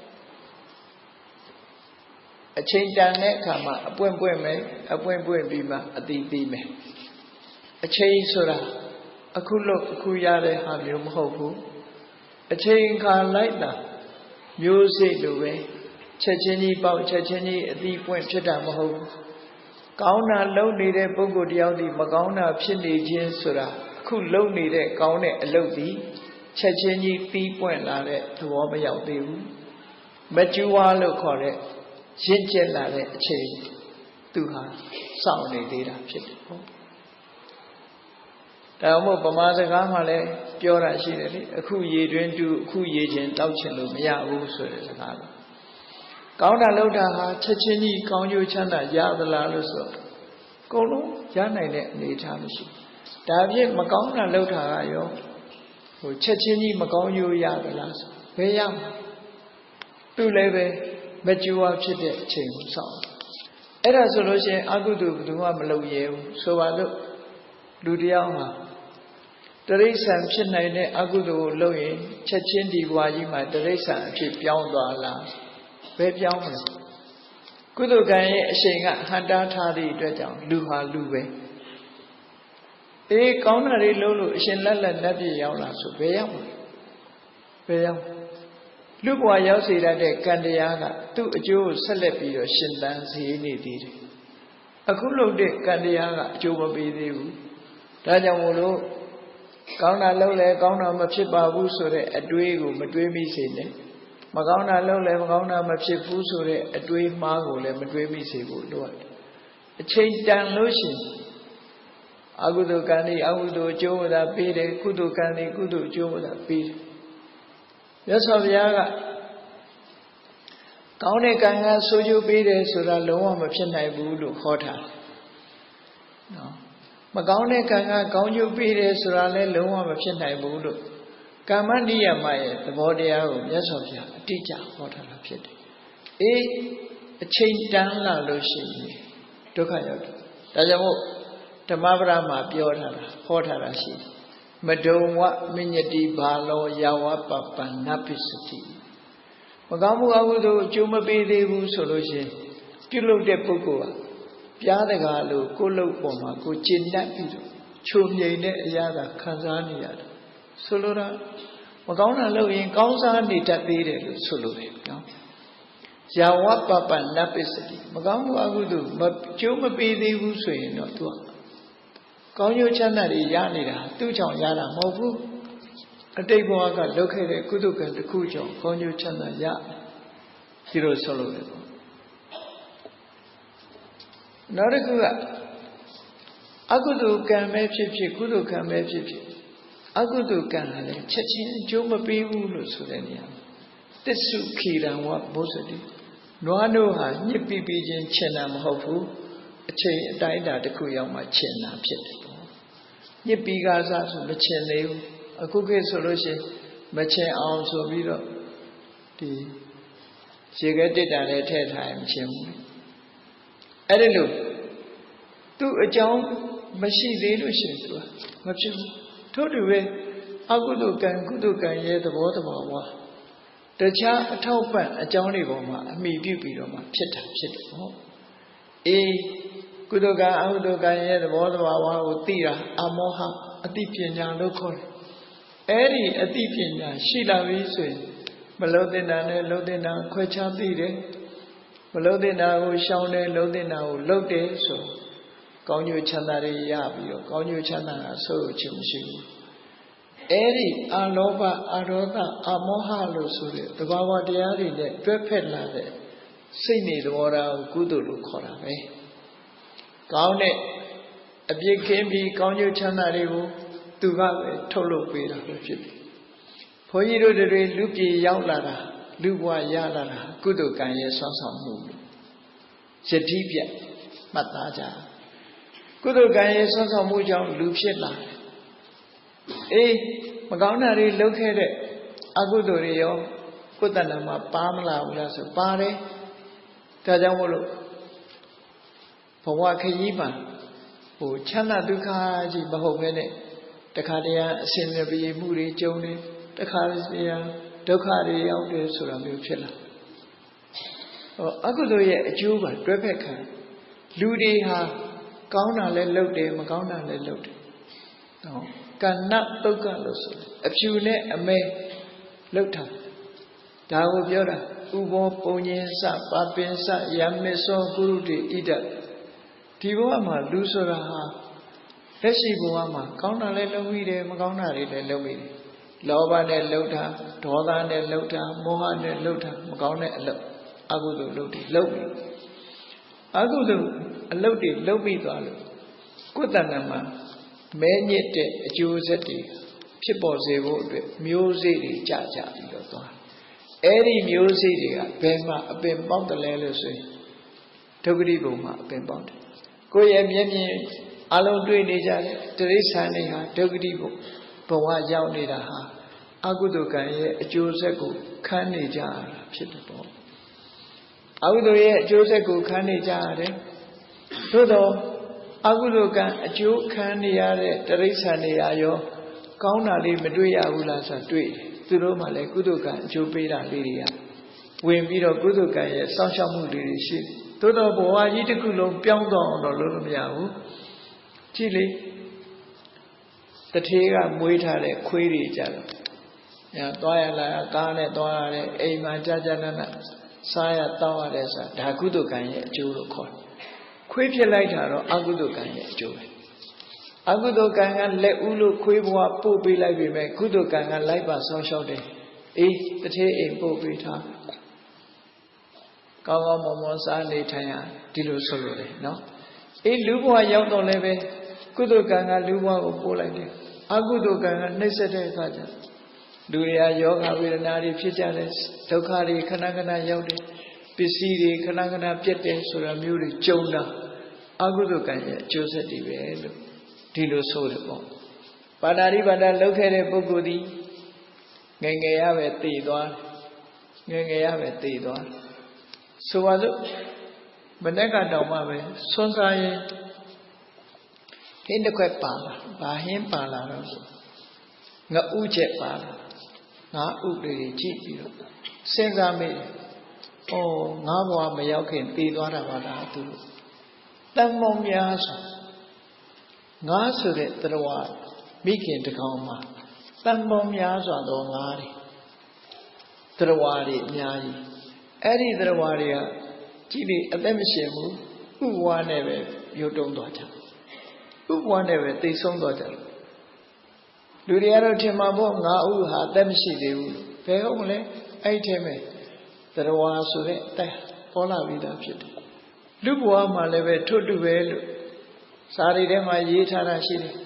အချိန်တန်တဲ့အခါမှာအပွင့်ပွင့်မယ်အပွင့်ပွင့်ပြီးမှအသီးသီးမယ်အချိန်ဆိုတာအခုလို့အခုရတဲ့ဟာမျိုးမဟုတ်ဘူးအချိန်ခါလိုက်တာမျိုးစိတ်လိုပဲချက်ချင်းကြီးပေါက်ချက်ချင်းကြီးအသီးပွင့်ဖြစ်တာမဟုတ်ဘူးကောင်းတာလုပ်နေတဲ့ပုဂ္ဂိုလ်တယောက်ဒီမကောင်းတာဖြစ်နေခြင်းဆိုတာအခုလုပ်နေတဲ့ကောင်းတဲ့အလုပ်ဒီချက်ချင်းကြီးပြီးပွင့်လာတဲ့သဘောမရောက်သေးဘူးမကျူဝါလို့ခေါ်တဲ့ရင့်ကျက်လာတဲ့အချိန်သူဟာစောင့်နေသေးတာဖြစ်တယ်ပေါ့ဒါမှမဟုတ်ဗမာစကားမှာလည်းပြောတာရှိတယ်လေအခုရေတွင်းတူအခုရေချင်းတောက်ချင်လို့မရဘူးဆိုတဲ့စကားကကောင်းတာလုပ်တာဟာချက်ချင်းကြီးကောင်းကျိုးချမ်းသာရသလားလို့ဆိုတော့အကုန်လုံးရနိုင်တဲ့အနေအထားမရှိဒါဖြင့်မကောင်းတာလုပ်တာကရောဟိုချက်ချင်းကြီးမကောင်းကျိုးရသလားဆိုဘယ်ရမှာသူလည်းပဲ mature ဖြစ်တဲ့အချိန်ကိုစောင့်အဲ့ဒါဆိုလို့ရှိရင်အကုသိုလ်ဘယ်သူမှမလုပ်ရဲဘူးဆိုပါလို့လူတယောက်မှာတရိစ္ဆာန်ဖြစ်နိုင်တဲ့အကုသိုလ်ကိုလုပ်ရင်ချက်ချင်းဒီဘဝကြီးမှာတရိစ္ဆာန်အဖြစ်ပြောင်းသွားလားဘယ်ပြောင်းမလဲကုသိုလ်ကံရဲ့အရှိန်ကဟန်တားထားသည့်အတွက်ကြောင့်လူဟာလူပဲအေးကောင်းတာတွေလုပ်လို့အရှင်လက်လက်လက်ပြရောက်လာဆိုဘယ်ရောက်မလဲဘယ်ရောက်လူဘဝရောက်စေတတ်တဲ့ကံတရားကသူ့အကျိုးကိုဆက်လက်ပြီးတော့ရှင်သန်စေနေသေးတယ်အခုလုပ်တဲ့ကံတရားကအကျိုးမပေးသေးဘူးဒါကြောင့်မို့လို့ကောင်းတာလုပ်လဲကောင်းတာမဖြစ်ပါဘူးဆိုတဲ့အတွေးကိုမတွေးမိစေနဲ့မကောင်းတာလုပ်လဲမကောင်းတာမဖြစ်ဘူးဆိုတဲ့အတွေးမှားကိုလည်းမတွေးမိစေဘူးလို့ရတယ်အချိန်တန်လို့ရှိရင်အကုသိုလ်ကံတွေအကုသိုလ်အကျိုးသာပေးတယ်ကုသိုလ်ကံတွေကုသိုလ်အကျိုးသာပေးတယ်မြတ်စွာဘုရားကကောင်းတဲ့ကံကဆိုးကျိုးပေးတယ်ဆိုတာလုံးဝမဖြစ်နိုင်ဘူးလို့ဟောထားတယ်နော်မကောင်းတဲ့ကံကကောင်းကျိုးပေးတယ်ဆိုတာလည်းလုံးဝမဖြစ်နိုင်ဘူးလို့ကာမနိယမရဲ့သဘောတရားကိုမြတ်စွာဘုရားအတိအကျဟောထားတာဖြစ်တယ်အေးအချိန်တန်လာလို့ရှိရင်ဒုက္ခရောက်တယ်ဒါကြောင့်မို့ဓမ္မပဒမှာပြောထားတာဟောထားတာရှိတယ်မဒုံဝမညတိဘာလောယာဝပပန္နပိစတိမကောင်းမှုအကုသိုလ်အကျိုးမပေးသေးဘူးဆိုလို့ရှိရင်ပြုလုပ်တဲ့ပုဂ္ဂိုလ်ကပြားတကားလို့ကိုယ်လုပ်ပေါ်မှာကိုကျင့်တတ်ပြီးတော့ချုံမြိန်တဲ့အရာသာခံစားနေရတယ်ဆိုလိုတာမကောင်းတာလုပ်ရင်ကောင်းစားနေတတ်သေးတယ်လို့ဆိုလိုတယ်နော်ယာဝပပန္နပိစတိမကောင်းမှုအကုသိုလ်မကျိုးမပေးသေးဘူးဆိုရင်တော့သူကကောင်းကျိုးချမ်းသာတွေရနေတာသူ့ကြောင့်ရတာမဟုတ်ဘူးအတိတ်ဘဝကလုပ်ခဲ့တဲ့ကုသကံတစ်ခုကြောင့်ကောင်းကျိုးချမ်းသာရဒီလိုဆိုလို့တယ်နောက်တစ်ခုကအကုသိုလ်ကံပဲဖြစ်ဖြစ်ကုသိုလ်ကံပဲဖြစ်ဖြစ်အကုသိုလ်ကံလည်းချက်ချင်းအကျိုးမပေးဘူးလို့ဆိုတဲ့နေရာတစ္ဆုခေရံဝဘုဇ္ဇတိနွားတို့ဟာညစ်ပြီးပြီးချင်းချင်တာမဟုတ်ဘူးအချိန်အတိုင်းအတာတစ်ခုရောက်မှချင်တာဖြစ်တယ်ပေါ့ညစ်ပြီးကားစားဆိုမချင်သေးဘူးအခုခေတ်ဆိုလို့ရှိရင်မချင်အောင်ဆိုပြီးတော့ဒီရေခဲတစ်တာလည်းထည့်ထားရင်မချင်ဘူးအဲ့ဒီလိုသူ့အကြောင်းမရှိသေးလို့ရှိရင်သူကမဖြစ်ဘူးထို့တူပဲအကုသိုလ်ကံကုသိုလ်ကံရဲ့သဘောတဘာဝတခြားအထောက်ပံ့အကြောင်းတွေပေါ်မှာအမိပြုပြီးတော့မှဖြစ်တာဖြစ်တယ်ဟုတ်အေးကုသိုလ်ကံအကုသိုလ်ကံရဲ့သဘောတဘာဝကိုသိတာအမောဟအသိပညာလို့ခေါ်တယ်အဲ့ဒီအသိပညာရှိလာပြီဆိုရင်မလုံးတင်တာနဲ့လုံးတင်တာခွဲခြားသိတယ်မလုံးတင်တာကိုရှောင်တယ်လုံးတင်တာကိုလုပ်တယ်ဆိုကောင်းကျိုးချမ်းသာတွေရပြီးတော့ကောင်းကျိုးချမ်းသာတာဆိုးချင်မရှိဘူးအဲ့ဒီအာလောဘအာရောဂအာမောဟလို့ဆိုတဲ့သဘာဝတရားတွေနဲ့တွဲဖက်လာတဲ့စိတ်နေသဘောထားကိုကုသိုလ်လို့ခေါ်တာပဲကောင်းတဲ့အပြစ်ကင်းပြီးကောင်းကျိုးချမ်းသာတွေကိုသူကပဲထုတ်လုပ်ပေးတာပဲဖြစ်တယ်ဘုန်းကြီးတို့တွေလူပြေရောက်လာတာလူဘဝရလာတာကုသိုလ်ကံရဲ့ဆွမ်းဆောင်မှုယတိပြတ်မှတ်သားကြကုသိုလ်ကံရဲ့ဆွမ်းဆောင်မှုကြောင့်လူဖြစ်လာတယ်အေးမကောင်းတာတွေလုပ်ခဲ့တဲ့အကုသိုလ်တွေရောကိုယ်တဏ္ဍာမှာပါမလာဘူးလားဆိုပါတယ်ဒါကြောင့်မို့လို့ဘဝခရီးမှာဟိုချမ်းသာဒုက္ခကြီးမဟုတ်ဘဲနဲ့တခါတည်းအစဉ်မပြေမှုတွေကြုံတယ်တခါတည်းဒုက္ခတွေရောက်တယ်ဆိုတာမျိုးဖြစ်လာဟောအကုသိုလ်ရဲ့အကျိုးကတွဲဖက်ခံလူတွေဟာကောင်းတာလည်းလုပ်တယ်မကောင်းတာလည်းလုပ်တယ်ဟောကဏ္ဍတုတ်ကလို့ဆိုအဖြူနဲ့အမဲလှုပ်တာဒါကိုပြောတာဥဘောပုံညင်စပါပင်စယမစ္ဆောကုရုတိဣဒဒီဘဝမှာလူဆိုတာဟာလက်ရှိဘဝမှာကောင်းတာလည်းလုပ်မိတယ်မကောင်းတာတွေလည်းလုပ်မိတယ်လောဘနဲ့လှုပ်တာဒေါသနဲ့လှုပ်တာမောဟနဲ့လှုပ်တာမကောင်းတဲ့အလုပ်အကုသိုလ်လုပ်တွေလုပ်ပြီအကုသိုလ်အလုပ်တွေလုပ်ပြီးသွားလို့ကိုယ်တဏ္ဍာမှာမဲညစ်တဲ့အကျိုးဆက်တွေဖြစ်ပေါ်စေဖို့အတွက်မျိုးစေ့တွေကြကြပြီးတော့သွားအဲ့ဒီမျိုးစေ့တွေကဘယ်မှာအပင်ပေါက်တယ်လဲလို့ဆိုရင်ဒုက္ခတိဘုံမှာအပင်ပေါက်တယ်ကိုယ့်ရဲ့မျက်မြင်အလုံးတွေ့နေကြတဲ့တိရစ္ဆာန်တွေဟာဒုက္ခတိဘုံဘဝရောက်နေတာဟာအကုသိုလ်ကံရဲ့အကျိုးဆက်ကိုခံနေကြရတာဖြစ်တယ်ပေါ့အကုသိုလ်ရဲ့အကျိုးဆက်ကိုခံနေကြရတယ်သို့တော့အကုသိုလ်ကံအကျိုးခံနေရတဲ့တိရစ္ဆာန်တွေရောကောင်းတာလေးမတွေ့ရဘူးလားဆိုတွေ့တယ်သူတို့မှလည်းကုသိုလ်ကံအကျိုးပေးတာလေးတွေကဝင်ပြီးတော့ကုသိုလ်ကံရဲ့စောင့်ရှောက်မှုလေးတွေရှိတယ်သို့တော့ဘဝကြီးတစ်ခုလုံးပြောင်းသွားအောင်တော့လုပ်လို့မရဘူးကြည့်လေတထေးကမွေးထားတဲ့ခွေးတွေကြတော့ညာသွားရလာကားနဲ့သွားရတယ်အိမ်မှာကြာကြာနာနာစားရတောင်းရတယ်ဆိုတာဒါကုသိုလ်ကံရဲ့အကျိုးလို့ခေါ်တယ်ခွေးဖြစ်လိုက်တာတော့အကုသိုလ်ကံရဲ့အကျိုးပဲအကုသိုလ်ကံကလက်ဦးလို့ခွေးဘဝပို့ပေးလိုက်ပြီပဲကုသိုလ်ကံကလိုက်ပါဆောင်းလျှောက်တယ်အေးတထေးအိမ်ပို့ပေးထားကောင်းကောင်းမွန်မွန်စားနေထိုင်ရဒီလိုဆိုလို့လေနော်အေးလူဘဝရောက်တော့လည်းပဲကုသိုလ်ကံကလူဘဝကိုပို့လိုက်တယ်အကုသိုလ်ကံကနှိမ့်ဆက်တဲ့အခါကျလူတွေကယောဂဝေဒနာတွေဖြစ်ကြတယ်ဒုက္ခတွေခဏခဏရောက်တယ်ပစ္စည်းတွေခဏခဏပြတ်တယ်ဆိုတာမျိုးတွေကြုံတာအကုသိုလ်ကံရဲ့အကျိုးဆက်တွေပဲလို့ဒီလိုဆိုတယ်ပေါ့ပါဏာတိပါဒလောက်ခဲ့တဲ့ပုဂ္ဂိုလ်ဒီငယ်ငယ်ရပဲတည်သွားငယ်ငယ်ရပဲတည်သွားဆိုပါစို့မနေ့ကတောင်မှပဲဆွမ်းစားရင်ဟင်းတစ်ခွက်ပါလာဘာဟင်းပါလာတော့ဆိုငါဥချက်ပါလာငါဥတွေကြည့်ပြီးတော့စဉ်းစားမိတယ်ဩငါဘဝမရောက်ခင်တည်သွားတာပါလားသူတန်မောင်များဆိုငါဆိုတဲ့တရားမိခင်တကောင်မှာတန်မောင်များစွာသောငါတွေတရားတွေအများကြီးအဲ့ဒီတရားတွေကကြည့်ပြီးအသက်မရှင်ဘူးဥပဝါနဲ့ပဲရုပ်တုံးသွားကြဥပဝါနဲ့ပဲသိဆုံးသွားကြလူတွေကတော့ထင်မှာပေါ့ငါဥဟာအသက်မရှိသေးဘူးဘယ်ဟုတ်မလဲအဲ့ဒီထဲမှာတရားဆိုတဲ့အသက်ပေါ်လာပြီးသားဖြစ်တယ်လူဘဝမှာလည်းပဲထွတ်တူပဲလို့စာရီထဲမှာရေးထားတာရှိတယ်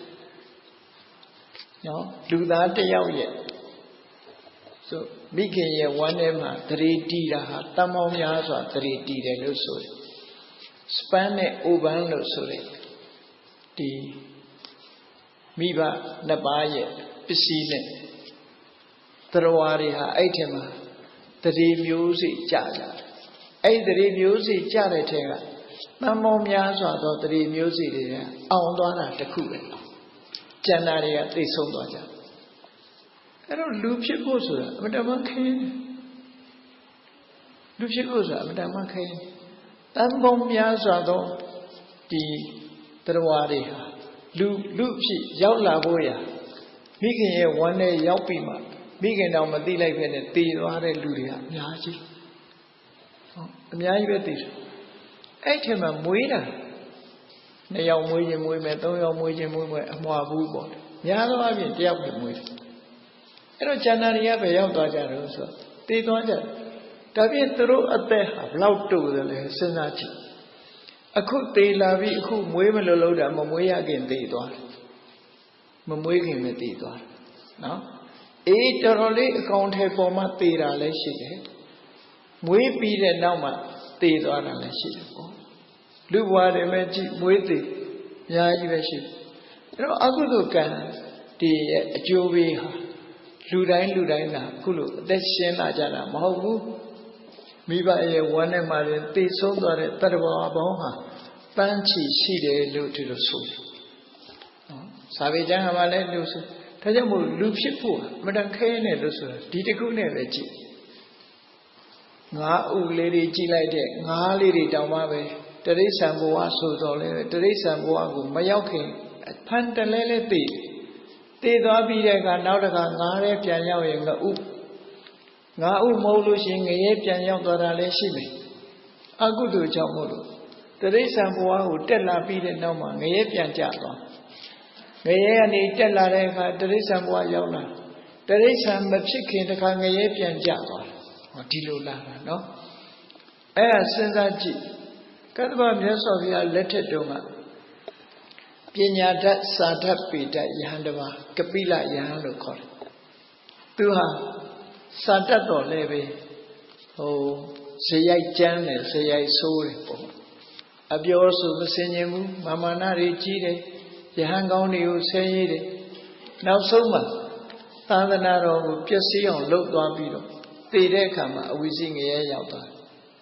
နော်လူသားတစ်ယောက်ရဲ့ဆိုမိခင်ရဲ့ဝမ်းထဲမှာသတိတီးတာဟာတန်ပေါင်းများစွာသတိတီးတယ်လို့ဆိုတယ်စပန်းနဲ့အိုပန်းလို့ဆိုတယ်ဒီမိဘနှစ်ပါးရဲ့ပစ္စည်းနဲ့တရားတွေဟာအဲ့ထဲမှာသတိမျိုးစိကြကြတယ်အဲ့ဒီသတိမျိုးစိကြတဲ့ထဲကတန်ပေါင်းများစွာသောသတိမျိုးစိတွေကအောင်သွားတာတစ်ခုပဲကျန်တာတွေကသိဆုံးသွားကြအဲ့တော့လူဖြစ်ဖို့ဆိုတာအမတမခင်းလူဖြစ်ဖို့ဆိုတာအမတမခင်းတန်ပေါင်းများစွာသောဒီတရားတွေဟာလူလူဖြစ်ရောက်လာဖို့ရမိခင်ရဲ့ဝမ်းထဲရောက်ပြီးမှမိခင်တော်မသိလိုက်ပဲနဲ့တည်သွားတဲ့လူတွေကအများကြီးဟုတ်အများကြီးပဲတည်တယ်အဲ့ထက်မှမွေးတာနှစ်ယောက်မွေးခြင်းမွေးမယ်သုံးယောက်မွေးခြင်းမွေးမယ်အမွာဘူးပေါ့များသောအားဖြင့်တယောက်ပဲမွေးတယ်အဲ့တော့ကျန်တာတွေကပဲရောက်သွားကြတယ်ဆိုတော့တည်သွားကြတယ်ဒါဖြင့်သူတို့အသက်ဟာဘလောက်တူတယ်လဲစဉ်းစားကြည့်အခုတည်လာပြီအခုမွေးမလို့လို့တာမမွေးရခင်တည်သွားတယ်မမွေးခင်ပဲတည်သွားတယ်နော်အေးတော်တော်လေးအကောင်ထဲပေါ်မှာတည်တာလည်းရှိတယ်မွေးပြီးတဲ့နောက်မှာတည်သွားတာလည်းရှိတယ်ပေါ့လူဘဝတွေမဲ့ကြည့်မွေးတည်အများကြီးပဲရှိတယ်အဲ့တော့အကုသိုလ်ကံဒီရဲ့အကျိုးပေးဟာလူတိုင်းလူတိုင်းကခုလိုအသက်ရှင်လာကြတာမဟုတ်ဘူးမိဘရဲ့ဝမ်းထဲမှာလည်းတည်ဆုံးသွားတဲ့တတ္တဝါပေါင်းဟာတန်းချီရှိတယ်လို့ဒီလိုဆိုတယ်နော်စာပေကျမ်းကလည်းလို့ဆိုဒါကြောင့်မို့လူဖြစ်ဖို့မတန်ခဲနဲ့လို့ဆိုတာဒီတစ်ခုနဲ့ပဲကြည့်ငါးဥလေးတွေကြည့်လိုက်တဲ့ငါးလေးတွေတောင်မှပဲတရိစ္ဆာန်ဘဝဆိုတော့လေတရိစ္ဆာန်ဘဝကိုမရောက်ခင်ဖန်တလဲလဲသိတည်သွားပြီးတဲ့အခါနောက်တစ်ခါငါးရဲပြန်ရောက်ရင်ငါဥငါဥမဟုတ်လို့ရှိရင်ငရဲပြန်ရောက်သွားတာလည်းရှိမယ်အကုသိုလ်ကြောင့်မို့လို့တရိစ္ဆာန်ဘဝကိုတက်လာပြီးတဲ့နောက်မှာငရဲပြန်ကြသွားငရဲကနေတက်လာတဲ့အခါတရိစ္ဆာန်ဘဝရောက်လာတရိစ္ဆာန်မဖြစ်ခင်တခါငရဲပြန်ကြသွားဟောဒီလိုလာတာနော်အဲ့ဒါစဉ်းစားကြည့်ကတ္တဗမြတ်စွာဘုရားလက်ထက်တုန်းကပညာတတ်စာတတ်ပေတတ်ယဟန်တပါကပိလယဟန်လို့ခေါ်တယ်သူဟာစာတတ်တော်လည်းပဲဟိုဇေယိုက်ကျမ်းတယ်ဇေယိုက်ဆိုးတယ်ပေါ့အပြောဆိုမစင်ញင်ဘူးမာမာနတွေကြီးတယ်ယဟန်ကောင်းတွေကိုဆဲရေးတယ်နောက်ဆုံးမှာသာသနာတော်ကိုပျက်စီးအောင်လုပ်သွားပြီးတော့တည်တဲ့အခါမှာအဝိဇ္ဇငရဲရောက်သွား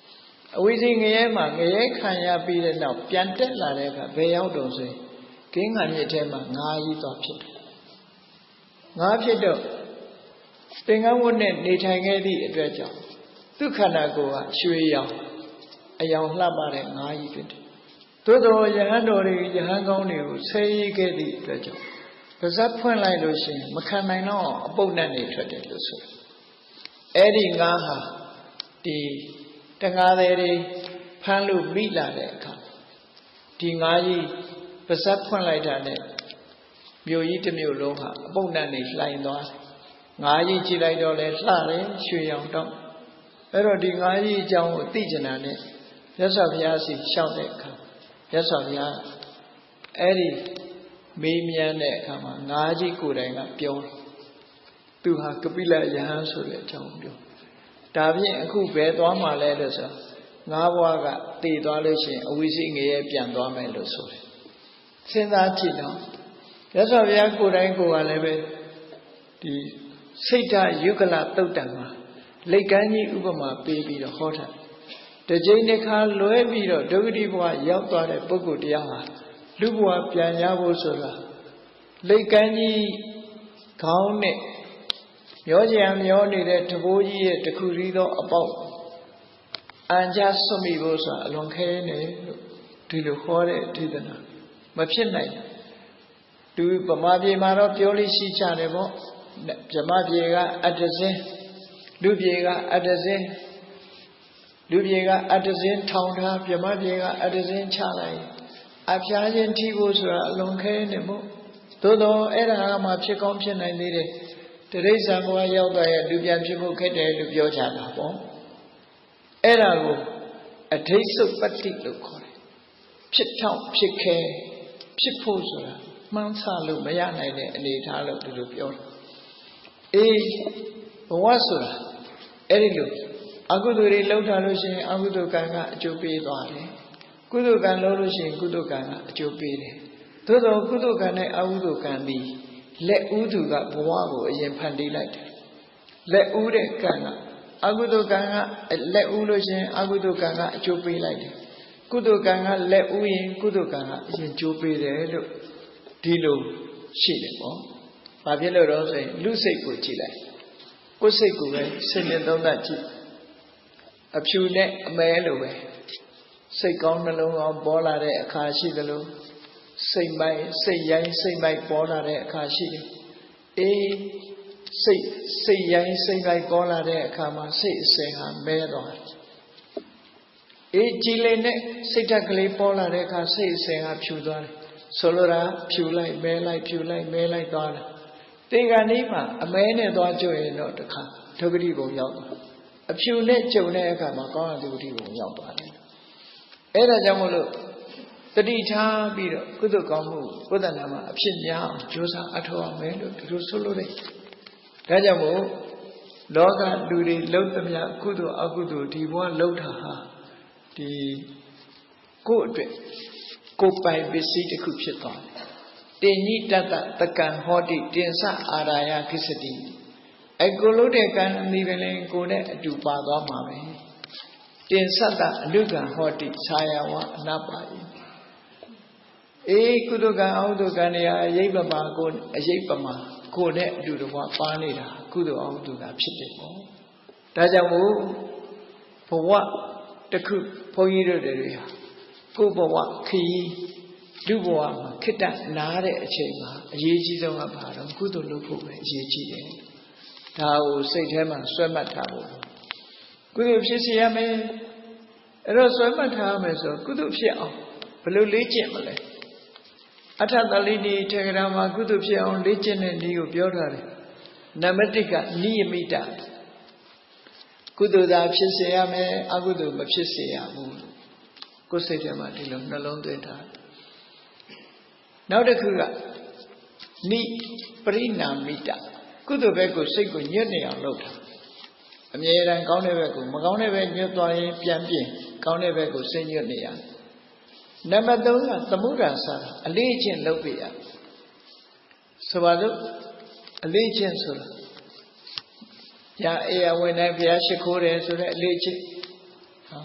အဝိဇ္ဇငရဲမှာငရဲခံရပြီးတဲ့နောက်ပြန်တက်လာတဲ့အခါဘယ်ရောက်တော့ဆိုရင်ကင်းငံမြစ်ထဲမှာငါးကြီးသွားဖြစ်တယ်ငါးဖြစ်တော့သင်္ကန်းဝတ်နဲ့နေထိုင်ခဲ့သည့်အတွက်ကြောင့်သူခန္ဓာကိုယ်ကရွှေရောင်အယောင်လှပတဲ့ငါးကြီးဖြစ်တယ်သို့တော်ယဟန်တော်တွေယဟန်ကောင်းတွေကိုဆဲရေးခဲ့သည့်အတွက်ကြောင့်ပါးစပ်ဖွင့်လိုက်လို့ရှိရင်မခံနိုင်တော့အပုပ်နဲ့နေထွက်တယ်လို့ဆိုအဲ့ဒီငါးဟာဒီတငါးတွေဖမ်းလို့မိလာတဲ့အခါဒီငါးကြီးပါးစပ်ဖွင့်လိုက်တာနဲ့မြို့ကြီးတစ်မြို့လုံးဟာအပုပ်နဲ့နေလှိုင်သွားတယ်ငါးကြီးကြည့်လိုက်တော့လဲလှတယ်ရွှေရောင်တော့အဲ့တော့ဒီငါးကြီးအကြောင်းကိုသိကျင်တာနဲ့မြတ်စွာဘုရားစီလျှောက်တဲ့အခါမြတ်စွာဘုရားအဲ့ဒီမေးမြန်းတဲ့အခါမှာငါးကြီးကိုယ်တိုင်ကပြောတယ်သူဟာကပိလယဟန်ဆိုတဲ့အကြောင်းပြောဒါဖြင့်အခုဘယ်သွားမှလဲလို့ဆိုငါးဘွားကတည်သွားလို့ရှိရင်အဝိဇ္ဇငရဲပြန်သွားမယ်လို့ဆိုတယ်စဉ်းစားကြည့်တော့မြတ်စွာဘုရားကိုယ်တိုင်ကိုယ်ကလည်းပဲဒီစိတ်ဓာယုဂလတုတ်တံမှာလိတ်ကမ်းကြီးဥပမာပေးပြီးတော့ဟောတာတကြိမ်တစ်ခါလွဲပြီးတော့ဒုက္ခတိဘဝရောက်သွားတဲ့ပုဂ္ဂိုလ်တရားဟာလူဘဝပြန်ရဖို့ဆိုတာလိတ်ကမ်းကြီးခေါင်းနဲ့မျောကြံမျောနေတဲ့တဘိုးကြီးရဲ့တခုရီသောအပေါက်အန်ကြဆွမိဖို့ဆိုတာအလွန်ခဲနေလို့ဒီလိုခေါ်တဲ့ဒေသနာမဖြစ်နိုင်သူဗမာပြည်မှာတော့ပြောလို့ရှိကြတယ်ပေါ့ဗမာပြည်ကအတ္တဇင်းလူပြည်ကအတ္တဇင်းလူပြည်ကအတ္တဇင်းထောင်ထားဗမာပြည်ကအတ္တဇင်းချလိုက်အဖျားချင်းထိဖို့ဆိုတာအလွန်ခဲနေမို့သို့တော့အဲ့ဒါကမှဖြစ်ကောင်းဖြစ်နိုင်သေးတယ်တရိစ္ဆာန်ဘဝရောက်သွားရဲ့လူပြန်ဖြစ်ဖို့ခက်တယ်လို့ပြောကြတာပေါ့အဲ့ဒါကိုအဋိစ္ဆုပတ္တိလို့ခေါ်တယ်ဖြစ်ထောင်ဖြစ်ခဲဖြစ်ဖို့ဆိုတာမှန်းဆလို့မရနိုင်တဲ့အနေအထားလို့ဒီလိုပြောတယ်အေးဘဝဆိုတာအဲ့ဒီလိုအကုသိုလ်တွေလုပ်ထားလို့ရှိရင်အကုသိုလ်ကံကအကျိုးပေးသွားတယ်ကုသိုလ်ကံလုပ်လို့ရှိရင်ကုသိုလ်ကံကအကျိုးပေးတယ်သို့သောကုသိုလ်ကံနဲ့အကုသိုလ်ကံသည်လက်ဥသူကဘဝကိုအရင်ဖန်တီးလိုက်တယ်လက်ဥတဲ့ကံကအကုသိုလ်ကံကလက်ဥလို့ရှိရင်အကုသိုလ်ကံကအကျိုးပေးလိုက်တယ်ကုသိုလ်ကံကလက်ဥရင်ကုသိုလ်ကံကအရင်ကျိုးပေးတယ်လို့ဒီလိုရှိတယ်ပေါ့ဘာဖြစ်လို့တော့ဆိုရင်လူစိတ်ကိုကြည့်လိုက်ကိုယ်စိတ်ကိုပဲစဉ်းကျင်သုံးသပ်ကြည့်အဖြူနဲ့အမဲလိုပဲစိတ်ကောင်းနှလုံးကောင်းပေါ်လာတဲ့အခါရှိသလိုစိတ်မိုက်စိတ်ရိုင်းစိတ်မိုက်ပေါ်လာတဲ့အခါရှိတယ်အေးစိတ်စိတ်ရိုင်းစိတ်မိုက်ပေါ်လာတဲ့အခါမှာစိတ်အစင်ဟာမဲသွားတယ်အေးကြည်လင်တဲ့စိတ်ဓာတ်ကလေးပေါ်လာတဲ့အခါစိတ်အစင်ဟာဖြူသွားတယ်ဆိုလိုတာဖြူလိုက်မဲလိုက်ဖြူလိုက်မဲလိုက်သွားတယ်တေဂာနီးမှာအမဲနဲ့သွားကြွရင်တော့တခါဒုက္ခတိဘုံရောက်သွားအဖြူနဲ့ကြုံတဲ့အခါမှာကောင်းတဲ့ဒုက္ခတိဘုံရောက်သွားတယ်အဲ့ဒါကြောင့်မလို့တတိထားပြီးတော့ကုသိုလ်ကောင်းမှုဘုဒ္ဓနာမှာအဖြစ်များအောင်ကြိုးစားအထောက်အမယ်လို့ဒီလိုဆိုလို့တယ်ဒါကြောင့်မို့လောကလူတွေလုံးသမျှကုသိုလ်အကုသိုလ်ဒီဘဝလုံးတာဟာဒီကိုယ့်အတွက်ကိုယ်ပိုင်ပစ္စည်းတစ်ခုဖြစ်သွားတယ်တင်ညိတတတကံဟောတိတင်စအာရာယခိစတိအကိုလို့တဲ့ကံအမိပင်လင်ကိုနဲ့အတူပါသွားမှာပဲတင်စတအနုကံဟောတိဆာယဝအနပါယအေးကုသကံအဟုသကံတွေဟာအယိပမာကိုအယိပမာကိုနဲ့အတူတကွပါနေတာကုသိုလ်အဟုသကံဖြစ်တယ်ပေါ့ဒါကြောင့်မို့ဘဝတစ်ခုဘုန်းကြီးတို့တွေဟာကိုယ်ဘဝခရီးလူဘဝမှာခိတ္တနားတဲ့အချိန်မှာအရေးကြီးဆုံးကဘာတော့ကုသိုလ်လုပ်ဖို့ပဲအရေးကြီးတယ်ဒါကိုစိတ်ထဲမှာဆွဲမှတ်ထားဖို့ကုသိုလ်ဖြစ်စေရမယ်အဲ့တော့ဆွဲမှတ်ထားမယ်ဆိုကုသိုလ်ဖြစ်အောင်ဘယ်လိုလေ့ကျင့်မလဲအထသလိတိထေရဓမ္မကုသိုလ်ဖြစ်အောင်လေ့ကျင့်တဲ့နည်းကိုပြောထားတယ်နံပါတ်တစ်ကနိယမိတကုသိုလ်သာဖြစ်စေရမယ်အကုသိုလ်မဖြစ်စေရဘူးကိုယ်စိတ်ထဲမှာဒီလိုနှလုံးသွင်းထားနောက်တစ်ခုကနိပရိနာမိတကုသိုလ်ဘက်ကိုစိတ်ကိုညွတ်နေအောင်လုပ်တာအမြဲတမ်းကောင်းတဲ့ဘက်ကိုမကောင်းတဲ့ဘက်ညွတ်သွားရင်ပြန်ပြင်ကောင်းတဲ့ဘက်ကိုစိတ်ညွတ်နေရနံပါတ်သုံးကသမုဒ္ဒရာစာအလေးအကျင့်လုပ်ပြရဆိုပါလို့အလေးအကျင့်ဆိုတာညာအေယဝင်တိုင်းဘုရားရှိခိုးတယ်ဆိုတဲ့အလေးအကျင့်ဟောဘ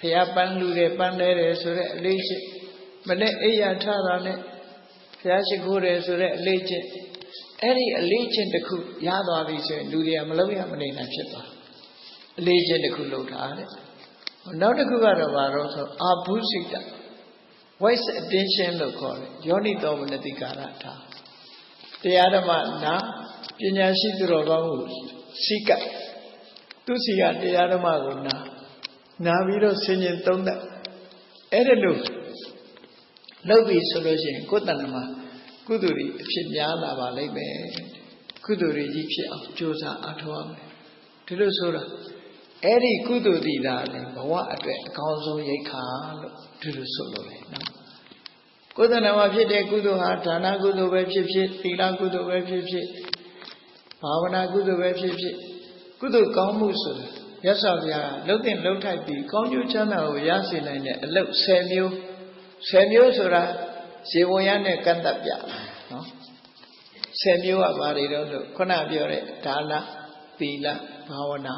ဖျားပန်းလူတွေပန်းလဲတယ်ဆိုတဲ့အလေးချင်းမနဲ့အိယာထတာနဲ့ဖျားရှိခိုးတယ်ဆိုတဲ့အလေးချင်းအဲ့ဒီအလေးချင်းတစ်ခုရသွားပြီဆိုရင်လူတွေကမလုံးရမနေနိုင်ဖြစ်သွားအလေးချင်းတစ်ခုလောက်တာတဲ့နောက်တစ်ခုကတော့ဘာလို့ဆိုအာဘုစိတ voice attention လို့ခေါ်တယ်ယောနိသောမနတိကာရထားတရားဓမ္မနာပညာရှိသူတော်ကောင်းကိုစိကသူစီကတရားဓမ္မကိုနာနာပြီးတော့ဆင်ញင်သုံးသပ်အဲ့ဒါလို့လုပ်ပြီဆိုလို့ရှိရင်ကိုယ်တဏ္ဍမှာကုသိုလ်တွေအဖြစ်များလာပါလိမ့်မယ်ကုသိုလ်တွေကြီးဖြစ်အောင်ကြိုးစားအားထုတ်ရမယ်ဒီလိုဆိုတာအဲ့ဒီကုသိုလ်တည်တာလည်းဘဝအတွက်အကောင်းဆုံးရိက္ခာလို့ဒီလိုဆိုလို့လေနော်ကိုယ်တဏ္ဍမှာဖြစ်တဲ့ကုသိုလ်ဟာဒါနကုသိုလ်ပဲဖြစ်ဖြစ်သီလကုသိုလ်ပဲဖြစ်ဖြစ်ဘာဝနာကုသိုလ်ပဲဖြစ်ဖြစ်ကုသိုလ်ကောင်းမှုဆိုတာရသော်ဗျာလှုပ်တဲ့လှုပ်ထိုက်ပြီးကောင်းကျိုးချမ်းသာကိုရစေနိုင်တဲ့အလုပ်ဆယ်မျိုးဆယ်မျိုးဆိုတာဇေဝရနဲ့ကန့်သက်ပြနော်ဆယ်မျိုးကဘာတွေတော့လို့ခုနပြောတဲ့ဒါနသီလဘာဝနာ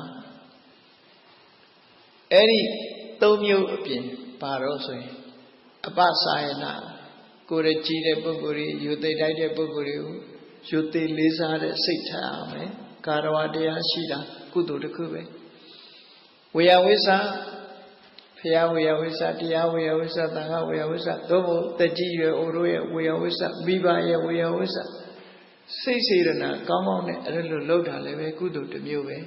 အဲ့ဒီသုံးမျိုးအပြင်ဘာတော့ဆိုရင်အပစာယနာကိုယ်ရကြည်တဲ့ပုဂ္ဂိုလ်တွေယူသိတိုက်တဲ့ပုဂ္ဂိုလ်တွေကိုယူသိလေးစားတဲ့စိတ်ထားရမယ်ကာရဝတရားရှိတာကုသိုလ်တစ်ခုပဲဝေယဝိသဖျားဝေယဝိသတရားဝေယဝိသသံဃာဝေယဝိသသို့မဟုတ်တကြီးရွယ်အိုတို့ရဲ့ဝေယဝိသမိဘရဲ့ဝေယဝိသစိတ်စေရနာကောင်းကောင်းနဲ့အဲ့လိုလှုပ်တာလည်းပဲကုသိုလ်တစ်မျိုးပဲ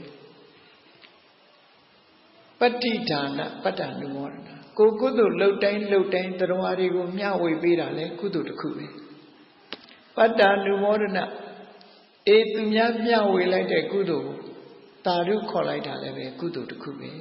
ပတ္တိဒါနပတ္တနုမောဒနာကိုကုသိုလ်လှုပ်တိုင်းလှုပ်တိုင်းတရားတွေကိုမျှဝေပေးတာလည်းကုသိုလ်တစ်ခုပဲပတ္တနုမောဒနာအေသူများမျှဝေလိုက်တဲ့ကုသိုလ်ကိုတာရုခေါ်လိုက်တာလည်းပဲကုသိုလ်တစ်ခုပဲ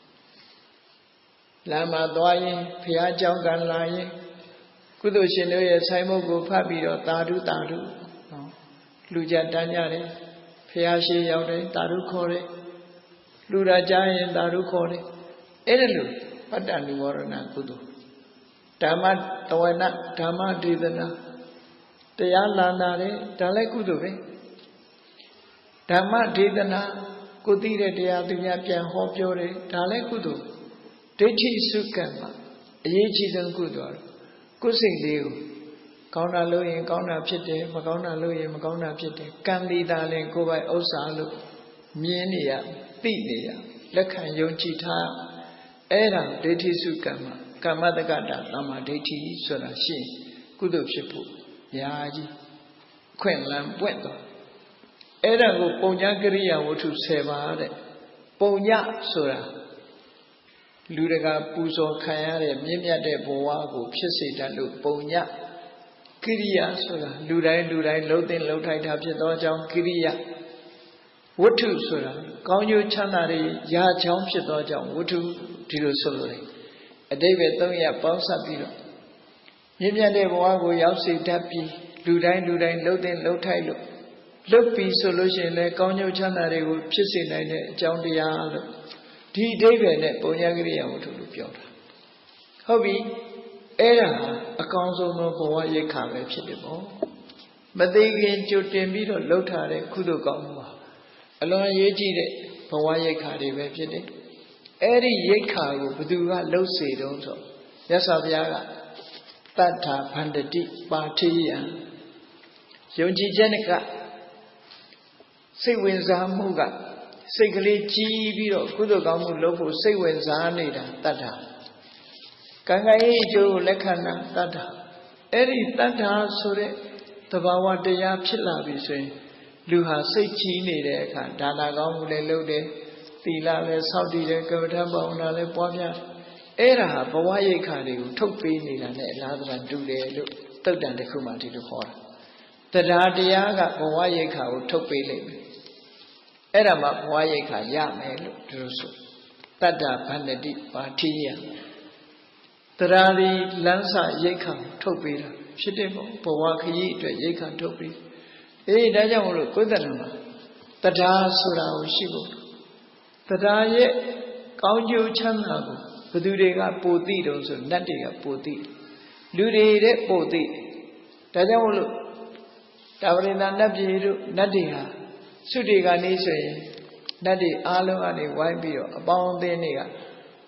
လမ်းမှာသွားရင်ဘုရားကျောင်းကလာရင်ကုသိုလ်ရှင်တို့ရဲ့ဆိုင်မုတ်ကိုဖတ်ပြီးတော့တာရုတာရုနော်လူကြတန်းကြတယ်ဘုရားရှိရောက်တယ်တာရုခေါ်တယ်လူရာကြားရင်တာရုခေါ်တယ်အဲ့ဒါလို့ပတ္တနိဝရဏကုသိုလ်ဓမ္မတဝနဓမ္မဒေသနာတရားလာနာတယ်ဒါလည်းကုသိုလ်ပဲဓမ္မဒေသနာကိုသိတဲ့တရားသူများပြန်ဟောပြောတယ်ဒါလည်းကုသိုလ်ဒိဋ္ဌိစုကံမှာအရေးကြီးဆုံးကုသိုလ်ကိုယ်စိတ်လေးကိုကောင်းတာလို့ရင်ကောင်းတာဖြစ်တယ်မကောင်းတာလို့ရင်မကောင်းတာဖြစ်တယ်ကံဒီတာလည်းကိုယ်ပိုင်ဥစ္စာလို့မြင်နေရသိနေရလက်ခံယုံကြည်ထားအဲ့ဒါဒိဋ္ဌိစုကံမှာကမ္မတက္ကတာသမ္မာဒိဋ္ဌိဆိုတာရှိကုသိုလ်ဖြစ်ဖို့ညာကြီးခွင့်လန်းပွင့်သွားအဲ့ဒါကိုပုံညာကရိယာဝတ္ထုဆယ်ပါးတဲ့ပုံညဆိုတာလူတကာပူဇော်ခံရတဲ့မြင့်မြတ်တဲ့ဘဝကိုဖြစ်စေတတ်လို့ပုံညကိရိယာဆိုတာလူတိုင်းလူတိုင်းလှုပ်တဲ့လှုပ်ထိုက်တာဖြစ်သောကြောင့်ကိရိယာဝတ္ထုဆိုတာကောင်းကျိုးချမ်းသာတွေရချောင်းဖြစ်သောကြောင့်ဝတ္ထုဒီလိုဆိုလို့အတိပ္ပယ်သုံးရပ်ပေါင်းစပ်ပြီးတော့မြင့်မြတ်တဲ့ဘဝကိုရောက်စေတတ်ပြီးလူတိုင်းလူတိုင်းလှုပ်တဲ့လှုပ်ထိုက်လို့လှုပ်ပြီးဆိုလို့ရှိရင်လည်းကောင်းကျိုးချမ်းသာတွေကိုဖြစ်စေနိုင်တဲ့အကြောင်းတရားလို့ဒီအဓိပ္ပာယ်နဲ့ပုံညာကရိယာဝတ္ထုလို့ပြောတာဟုတ်ပြီအဲ့ဒါအကောင်းဆုံးသောဘဝရိက္ခာပဲဖြစ်တယ်ပေါ့မသိခင်ကြိုတင်ပြီးတော့လှုပ်ထားတဲ့ကုသိုလ်ကောင်းမှုပါအလွန်အရေးကြီးတဲ့ဘဝရိက္ခာတွေပဲဖြစ်တယ်အဲ့ဒီရိက္ခာကိုဘယ်သူကလှုပ်စေတုံးဆိုမြတ်စွာဘုရားကတတ္ထာဗန္တတိပါထိယံယုံကြည်ခြင်းကစိတ်ဝင်စားမှုကစိတ်ကလေးကြီးပြီးတော့ကုသိုလ်ကောင်းမှုလုပ်ဖို့စိတ်ဝင်စားနေတာတတ္ထာကံကံရဲ့အကျိုးကိုလက်ခံတာတတ္ထာအဲ့ဒီတတ္ထာဆိုတဲ့သဘာဝတရားဖြစ်လာပြီဆိုရင်လူဟာစိတ်ကြီးနေတဲ့အခါဒါနကောင်းမှုလည်းလုပ်တယ်သီလလည်းစောင့်တည်တယ်ကမ္မထဘာဝနာလည်းပွားများအဲ့ဒါဟာဘဝရိက္ခာတွေကိုထုတ်ပေးနေတာနဲ့အလားတူတူတယ်လို့သုတ်တန်တစ်ခုမှဒီလိုခေါ်တာတရားတရားကဘဝရိက္ခာကိုထုတ်ပေးလိမ့်မယ်အဲ့ဒါမှဘဝရိက္ခာရမယ်လို့ဒီလိုဆိုတတ္တဗန္တတိပါထိယတရားဒီလမ်းစရိက္ခာထုတ်ပေးတာဖြစ်တယ်ပေါ့ဘဝခရီးအတွက်ရိက္ခာထုတ်ပေးအေးဒါကြောင့်မလို့ကိုယ်တဏ္ဍမှာတရားဆိုတာကိုရှိဖို့တရားရဲ့ကောင်းကျိုးချမ်းသာကိုဘသူတွေကပိုသိတုံးဆိုနတ်တွေကပိုသိလူတွေတဲ့ပိုသိဒါကြောင့်မလို့တာဝရိန္ဒနတ်ပြည်တို့နတ်တွေဟာသုတေကနေဆိုရင်နတ်တွေအားလုံးကနေဝိုင်းပြီးတော့အပေါင်းအသင်းတွေက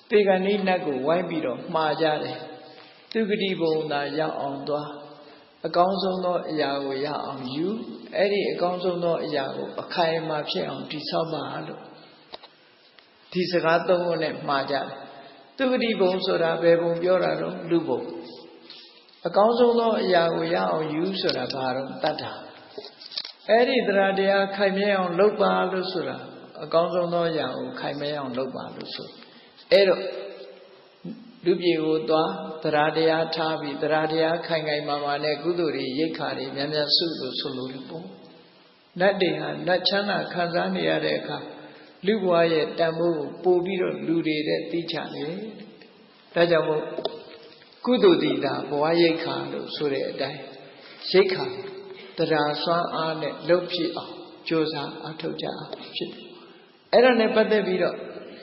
တေဂဏိနတ်ကိုဝိုင်းပြီးတော့မှားကြတယ်သူဂတိဘုံသာရောက်အောင်သွားအကောင်းဆုံးသောအရာကိုရအောင်ယူအဲ့ဒီအကောင်းဆုံးသောအရာကိုအခိုင်အမာဖြစ်အောင်တည်ဆောက်ပါလို့ဒီစကားသုံးခုနဲ့မှားကြတယ်သူဂတိဘုံဆိုတာဘယ်ဘုံပြောတာတော့လူဘုံအကောင်းဆုံးသောအရာကိုရအောင်ယူဆိုတာဘာတော့တတ္ထာအဲ့ဒီတရားတရားခိုင်မြဲအောင်လုပ်ပါလို့ဆိုတာအကောင်းဆုံးသောအရာကိုခိုင်မြဲအောင်လုပ်ပါလို့ဆိုအဲ့တော့လူပြေကိုသွားတရားတရားထားပြီးတရားတရားခိုင်ခိုင်မာမာနဲ့ကုသိုလ်တွေရိတ်ခါတွေများများစုလို့ဆိုလို့လေပေါ့နတ်တွေဟာနတ်ချမ်းသာခံစားနေရတဲ့အခါလူဘဝရဲ့တန်ဖိုးကိုပို့ပြီးတော့လူတွေတဲ့သိချတယ်ဒါကြောင့်မို့ကုသိုလ်တည်တာဘဝရိတ်ခါလို့ဆိုတဲ့အတိုင်းရိတ်ခါတရားစွမ်းအားနဲ့လုပ်ဖြစ်အောင်ကြိုးစားအထောက်ကြအောင်ဖြစ်တယ်အဲ့ဒါနဲ့ပတ်သက်ပြီးတော့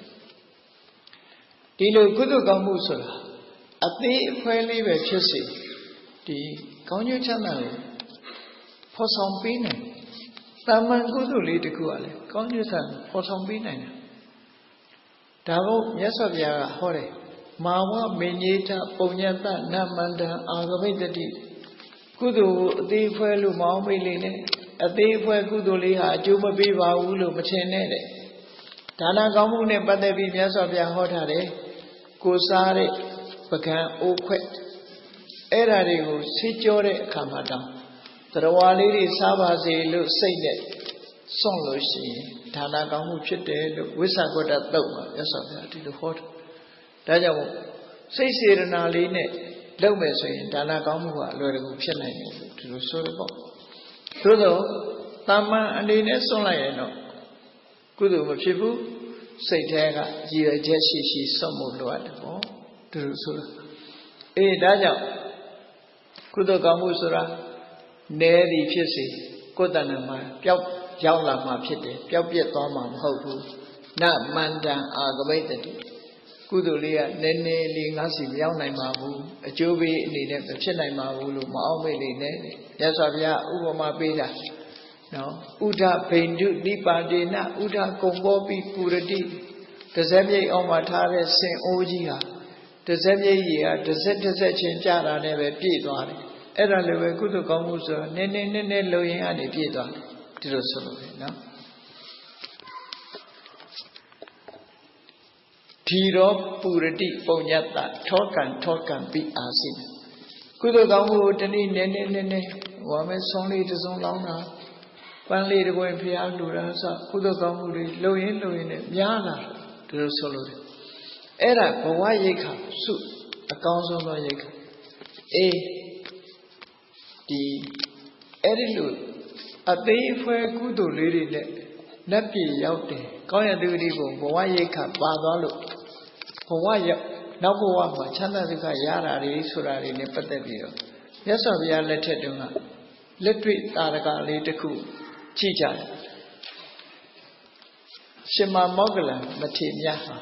ဒီလိုကုသိုလ်ကောင်းမှုဆိုတာအသေးအဖွဲလေးပဲဖြစ်စေဒီကောင်းကျိုးချမ်းသာကိုဖော်ဆောင်ပေးနိုင်တာမန်ကုသိုလ်လေးတစ်ခုကလည်းကောင်းကျိုးချမ်းသာဖော်ဆောင်ပေးနိုင်တယ်ဒါကိုမြတ်စွာဘုရားကဟောတယ်မာဝမေညေတပုံညတနမန္တံအာဂမိတ္တိကုသိုလ်ကိုအသေးအဖွဲလို့မအောင်မေ့လေနဲ့အသေးအဖွဲကုသိုလ်လေးဟာအကျိုးမပေးပါဘူးလို့မထင်နဲ့တဲ့ဒါနကောင်းမှုနဲ့ပတ်သက်ပြီးမြတ်စွာဘုရားဟောထားတယ်ကိုစားတဲ့ပကံအိုးခွက်အဲ့ဓာတွေကိုဆေးကြောတဲ့အခါမှာတောင်တရားလေးတွေစားပါစေလို့စိတ်နဲ့စွန့်လို့ရှိရင်ဒါနကောင်းမှုဖြစ်တယ်လို့ဝိသကွတ္တသုတ်မှာမြတ်စွာဘုရားဒီလိုဟောတယ်ဒါကြောင့်မို့စိတ်စေတနာလေးနဲ့လုပ်မယ်ဆိုရင်ဒါနကောင်းမှုကအလွယ်တကူဖြစ်နိုင်တယ်လို့ဒီလိုဆိုရပေါ့သို့သောတာမန်အနေနဲ့စွန့်လိုက်ရင်တော့ကုသိုလ်မဖြစ်ဘူးစိတ်ထဲကရည်ရွယ်ချက်ရှိရှိစွန့်မှုလိုအပ်တယ်ပေါ့ဒီလိုဆိုတာအေးဒါကြောင့်ကုသိုလ်ကောင်းမှုဆိုတာနဲသည်ဖြစ်စေကိုယ်တဏ္ဍာမှာပျောက်ရောက်လာမှာဖြစ်တယ်ပျောက်ပြက်သွားမှာမဟုတ်ဘူးနမန္တံအာဂမိတ္တိကုသိုလ်လေးကနည်းနည်းလေးငါစီမရောက်နိုင်ပါဘူးအကျိုးပေးအနေနဲ့မဖြစ်နိုင်ပါဘူးလို့မအောင်မေ့နေနဲ့မြတ်စွာဘုရားဥပမာပေးတာနော်ဥဒဗိန္ဓုနိပါတေနဥဒကုံဘောပိပုရတိတဇက်မြိတ်အောင်မှာထားတဲ့စင်အိုးကြီးဟာတဇက်မြိတ်ကြီးဟာတစ်စက်တစ်စက်ချင်းကြတာနဲ့ပဲပြည့်သွားတယ်အဲ့ဒါလည်းပဲကုသိုလ်ကောင်းမှုဆိုတာနည်းနည်းနည်းနည်းလုံရင်ကနေပြည့်သွားတယ်ဒီလိုဆိုလို့နော်ဒီတော့ပုရတိပုံညတထောကံထောကံပိအာစိကုသိုလ်ကောင်းမှုတနည်းနည်းနည်းနည်းနည်းဟောမယ်ဆုံးလေးတစ်စုံလောင်းတာပန်းလေးတစ်ပွင့်ဖျားလူတာစကုသိုလ်ကောင်းမှုတွေလုံရင်လုံရင်နဲ့များလာဒီလိုဆိုလို့အဲ့ဒါဘဝရိတ်ခါစုအကောင်းဆုံးသောရိတ်ခါအေးဒီအဲ့ဒီလိုအသေးအဖွဲကုသိုလ်လေးတွေနဲ့လက်ပြရောက်တယ်ကောင်းရသူတိဘုံဘဝရိတ်ခါပါသွားလို့ဘဝရောက်နောက်ဘဝမှာချမ်းသာဒုက္ခရတာတွေဆိုတာတွေနဲ့ပတ်သက်ပြီးတော့မြတ်စွာဘုရားလက်ထက်တုန်းကလက်တွေ့တာရကလေးတစ်ခုကြည့်ကြတယ်ရှင်မမောဂလံမထေရဟာ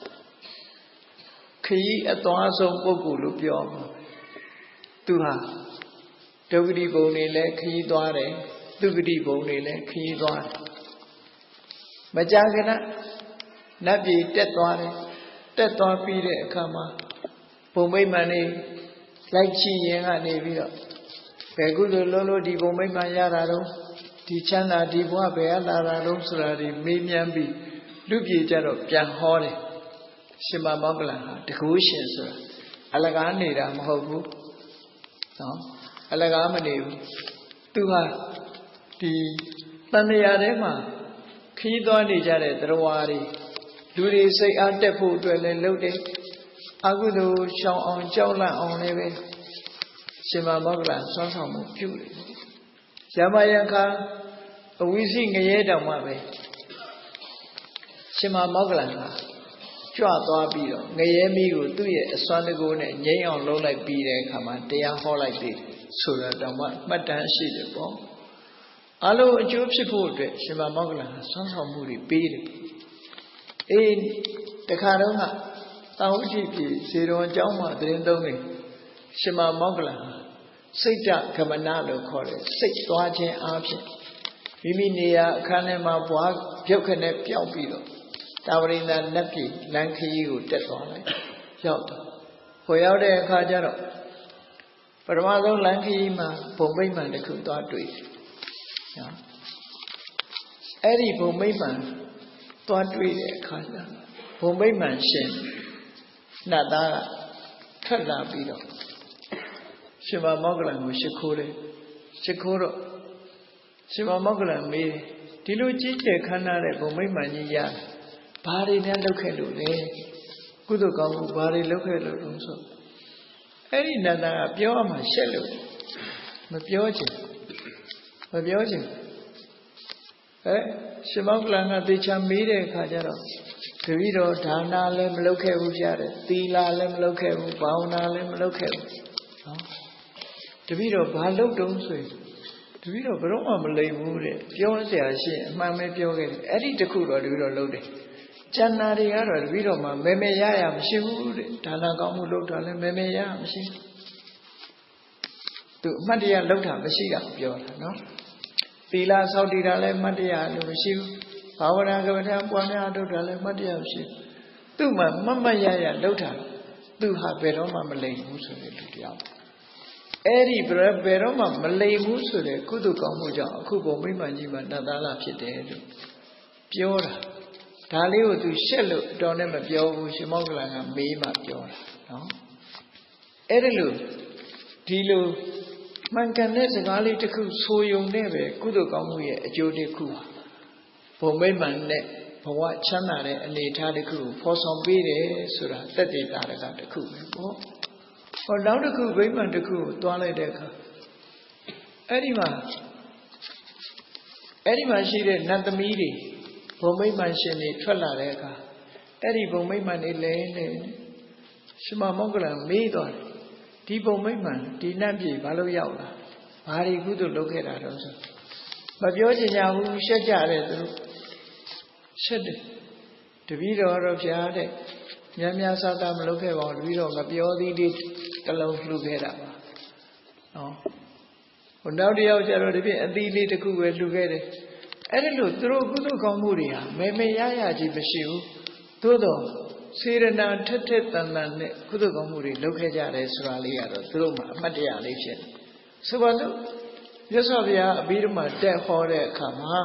ခရီးအသွားဆုံးပုဂ္ဂိုလ်လို့ပြောမှာသူဟာဒုက္ခတိဘုံတွေလည်းခရီးသွားတယ်သူက္ကတိဘုံတွေလည်းခရီးသွားတယ်မကြာခဏနတ်ပြည်တက်သွားတယ်တက်သွားပြီးတဲ့အခါမှာဘုံမိမ္မာန်နေလိုက်ချီရင်ကနေပြီးတော့ဘယ်ကုသိုလ်လုံးလို့ဒီဘုံမိမ္မာန်ရတာတော့ဒီချမ်းသာဒီဘဝဘယ်လာတာတော့ဆိုတာဒီမေးမြန်းပြီးလူပြေကြတော့ပြန်ဟောတယ်ရှင်မမောဂလန်ဟာတကူရှင်ဆိုတာအလကားနေတာမဟုတ်ဘူးနော်အလကားမနေဘူးသူဟာဒီတန်တရားထဲမှာခီးသွားနေကြတဲ့တရားတွေလူတွေစိတ်အားတက်ဖို့အတွက်လည်းလုပ်တယ်အကုသိုလ်ရှောင်အောင်ကြောက်လန့်အောင်လည်းပဲရှင်မမောဂလန်ဆွမ်းဆောင်မှုပြုတယ်ရမယခာအဝိသိငရဲတောင်မှပဲရှင်မမောဂလန်ကကြွသွားပြီးတော့ငရဲမီးကိုသူ့ရဲ့အစွမ်းတကူနဲ့ငြိမ်းအောင်လုပ်လိုက်ပြီးတဲ့အခါမှာတရားဟောလိုက်တယ်ဆိုတော့တောင်မှမှတ်တမ်းရှိတယ်ပေါ့အလုံးအကျိုးဖြစ်ဖို့အတွက်ရှင်မမောဂလန်ကဆွမ်းဆောင်မှုတွေပေးတယ်အေးတခါတော့ကတောင်ဥတိပြည်ဇေရွန်ကျောင်းမှာတရင်သုံးနေရှင်မမောဂလန်စိတ်တကမနာလို့ခေါ်တယ်စိတ်သွားခြင်းအားဖြင့်မိမိနေရာအခန်းထဲမှာဘွားပြုတ်ခနဲ့ပျောက်ပြီးတော့တာဝရိန္ဒနတ်ပြည်လမ်းခရီးကိုတက်သွားလိုက်ရောက်တော့ဟိုရောက်တဲ့အခါကျတော့ပထမဆုံးလမ်းခရီးမှာဘုံမိမ့်မှန်တစ်ခုသွားတွေ့နော်အဲ့ဒီဘုံမိမ့်မှန်သွားတွေ့တဲ့အခါကျဘုံမိမ့်မှန်ရှင်နတ်သားကထွက်လာပြီးတော့ရှင်မမောက္ကလံကိုရှိခိုးတယ်ရှိခိုးတော့ရှင်မမောက္ကလံမေးဒီလိုကြီးကျယ်ခမ်းနားတဲ့ဘုံမိမ့်မှန်ကြီးရဘာတွေများလုပ်ခဲ့လို့လဲကုသိုလ်ကောင်းမှုဘာတွေလုပ်ခဲ့လို့လဲဆိုအဲ့ဒီနတ်သားကပြောရမှရှက်လို့မပြောချင်မပြောချင်အဲရှင်မောက္ကလံကသေချာမေးတဲ့အခါကျတော့တပည့်တော်ဒါနလည်းမလုပ်ခဲ့ဘူးကြားတယ်သီလလည်းမလုပ်ခဲ့ဘူးဘာဝနာလည်းမလုပ်ခဲ့ဘူးနော်တပည့်တော်ဘာလုပ်တုံးဆိုရင်တပည့်တော်ဘယ်တော့မှမလိမ်ဘူးတဲ့ပြောစရာရှိအမှန်ပဲပြောခဲ့တယ်အဲ့ဒီတခုတော့တပည့်တော်လုပ်တယ်ကျန်တာတွေကတော့တပည့်တော်မှမဲမဲရရမရှိဘူးတဲ့ဒါနကောင်းမှုလုပ်တာလည်းမဲမဲရရမရှိဘူးသူအမှတ်တရလုပ်တာမရှိတာပြောတာနော်သီလဆောက်တည်တာလည်းမှတ်တရလို့မရှိဘူးဘာဝနာကမ္မထာပွားများလုပ်တာလည်းမှတ်တရမရှိဘူးသူ့မှာမတ်မတ်ရရလုပ်တာသူဟာဘယ်တော့မှမလိမ်ဘူးဆိုတဲ့လူတရားအဲ့ဒီဘယ်တော့မှမလိမ်ဘူးဆိုတဲ့ကုသိုလ်ကောင်းမှုကြောင့်အခုဘုံမိမ္မာကြီးမှာနတ်သားလာဖြစ်တယ်လို့ပြောတာဒါလေးကိုသူရှက်လို့တော်နဲ့မပြောဘူးရှင်မောက္ကလံကမေးမှပြောတာနော်အဲ့ဒီလိုဒီလိုမှန်ကန်တဲ့စကားလေးတစ်ခုဆိုယုံနဲ့ပဲကုသိုလ်ကောင်းမှုရဲ့အကျိုးတစ်ခုဟာဘုံမိမ္မာနဲ့ဘဝချမ်းသာတဲ့အနေအထားတစ်ခုကိုဖော်ဆောင်ပေးတယ်ဆိုတာသက်သေတာကတစ်ခုပဲပေါ့ဟောနောက်တစ်ခုဗိမာန်တစ်ခုကိုတွားလိုက်တဲ့အခါအဲ့ဒီမှာအဲ့ဒီမှာရှိတဲ့နတ်သမီးတွေဘုံမိမ္မာရှင်တွေထွက်လာတဲ့အခါအဲ့ဒီဘုံမိမ္မာတွေလဲနေရှင်မမောက္ကလံမေးသွားတယ်ဒီဘုံမိမ္မာဒီနတ်ပြည်ဘာလို့ရောက်လာဘာတွေကုသိုလ်လုပ်ခဲ့တာတော့ဆိုမပြောချင်ကြဘူးရှက်ကြတယ်သူတို့ရှက်တယ်တပည့်တော်တော့ဖျားတဲ့များများစားစားမလုပ်ခဲ့ပါဘူးတပည့်တော်မပြောသေးသေးတလုံးလှူခဲ့တာပါနော်ဟိုနောက်တစ်ယောက်ကျတော့ဒီပြင်အသီးလေးတစ်ခုပဲလှူခဲ့တယ်အဲ့ဒါလို့သူတို့ကုသိုလ်ကောင်းမှုတွေဟာမေမေရရကြီးမရှိဘူးသို့တော့စေရနာထက်ထက်တန်တန်နဲ့ကုသိုလ်ကောင်းမှုတွေလုပ်ခဲ့ကြတယ်ဆိုတာလေးကတော့သူတို့မှာအမှတ်တရလေးဖြစ်တယ်ဆိုပါတော့မြတ်စွာဘုရားအပြီးတော့မှတက်ဟောတဲ့အခါမှာ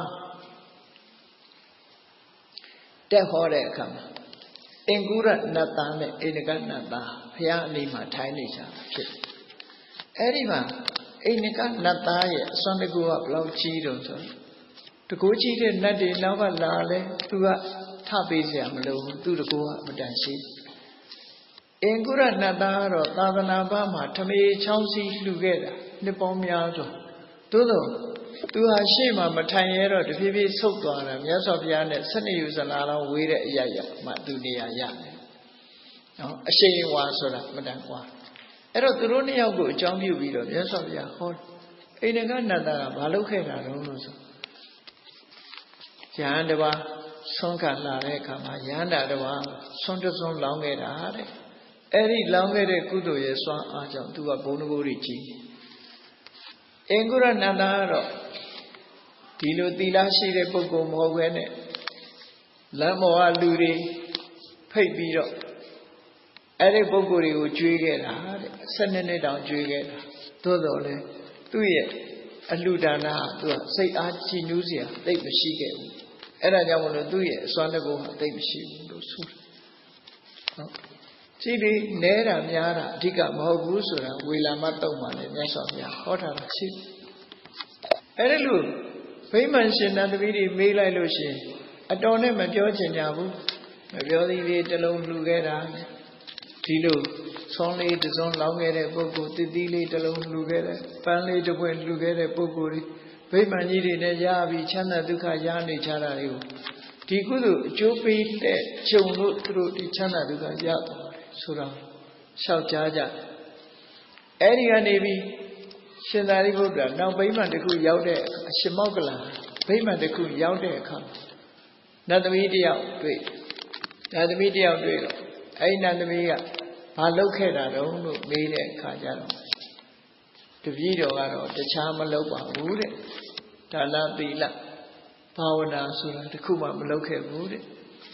တက်ဟောတဲ့အခါမှာအင်္ဂုရနတ်သားနဲ့အိန္ဒကနတ်သားဘုရားအနီးမှာထိုင်နေကြတာဖြစ်တယ်အဲ့ဒီမှာအိန္ဒကနတ်သားရဲ့အစွမ်းတကူကဘယ်လောက်ကြီးတော့ဆိုတကူကြီးတဲ့နတ်တွေနောက်ကလာလဲသူကထပေးစရာမလိုဘူးသူတကူကအမတန်ရှိအင်္ဂုရနတ်သားကတော့သာသနာ့ဘာမှာထမေချောင်းစီလှူခဲ့တာနှစ်ပေါင်းများစွာသို့သောသူဟာရှေ့မှာမထိုင်ရတော့တဖြည်းဖြည်းဆုတ်သွားတယ်မြတ်စွာဘုရားနဲ့ဆနှစ်ယူဇနာတော်ဝေးတဲ့အရာရာမှသူနေရာရတယ်နော်အရှိန်ဝါဆိုတာမတန်ကွာအဲ့တော့သူတို့နှစ်ယောက်ကိုအကြောင်းပြုပြီးတော့မြတ်စွာဘုရားဟောအိန္ဒကနတ်သားကဘာလုပ်ခဲ့တာတော့လို့ဆိုယဟန်တပါးဆွမ်းခံလာတဲ့အခါမှာယဟန်တာတပါးဆွမ်းတဆွမ်းလောင်းခဲ့တာတဲ့အဲ့ဒီလောင်းခဲ့တဲ့ကုသိုလ်ရဲ့စွမ်းအားကြောင့်သူကဘုံတကိုးတွေကြီးအင်္ဂုရနန္ဒာကတော့ဒီလိုသီလရှိတဲ့ပုဂ္ဂိုလ်မဟုတ်ဘဲနဲ့လမ်းပေါ်ကလူတွေဖိတ်ပြီးတော့အဲ့ဒီပုဂ္ဂိုလ်တွေကိုကြွေးခဲ့တာတဲ့၁၂နှစ်တောင်ကြွေးခဲ့တာသို့တော်လည်းသူ့ရဲ့အလှူဒါနဟာသူကစိတ်အားကြည်နူးစရာသိပ်မရှိခဲ့ဘူးအဲ့ဒါကြောင့်မလို့သူ့ရဲ့အစွမ်းတကူဟာသိပ်မရှိဘူးလို့ဆိုတယ်နော်ကြည်ဒီနဲတာများတာအဓိကမဟုတ်ဘူးဆိုတာဝေလာမတုံမှလည်းမြတ်စွာဘုရားဟောထားတာရှိတယ်အဲ့ဒါလို့ဗိမာန်ရှင်နတ်သမီးတွေမေးလိုက်လို့ရှိရင်အတော်နဲ့မပြောချင်ကြဘူးမပြောသေးသေးတလုံးလှူခဲ့တာဒီလိုဆွမ်းလေးတစ်စုံလောင်းခဲ့တဲ့ပုဂ္ဂိုလ်တည်တည်လေးတစ်လုံးလှူခဲ့တဲ့ပန်းလေးတစ်ပွင့်လှူခဲ့တဲ့ပုဂ္ဂိုလ်တွေဗိမာန်ကြီးတွေနဲ့ရပြီးချမ်းသာဒုက္ခရနေကြတာတွေကိုဒီကုသိုလ်အကျိုးပေးတဲ့ခြုံလို့သူတို့ဒီချမ်းသာဒုက္ခရသွားတယ်ဆိုတော့လျှောက်ကြားကြအဲ့ဒီကနေပြီးရှင်သာရိပုတ္တရာနောက်ဗိမာန်တစ်ခုရောက်တဲ့အရှင်မောက္ကလံဗိမာန်တစ်ခုရောက်တဲ့အခါနတ်သမီးတယောက်တွေ့နတ်သမီးတယောက်တွေ့တော့အဲ့ဒီနတ်သမီးကဘာလုပ်ခဲ့တာတုံးလို့မေးတဲ့အခါကျတော့တပည့်တော်ကတော့တခြားမလုပ်ပါဘူးတဲ့ဒါနသီလဘာဝနာဆိုတာတစ်ခုမှမလုပ်ခဲ့ဘူးတဲ့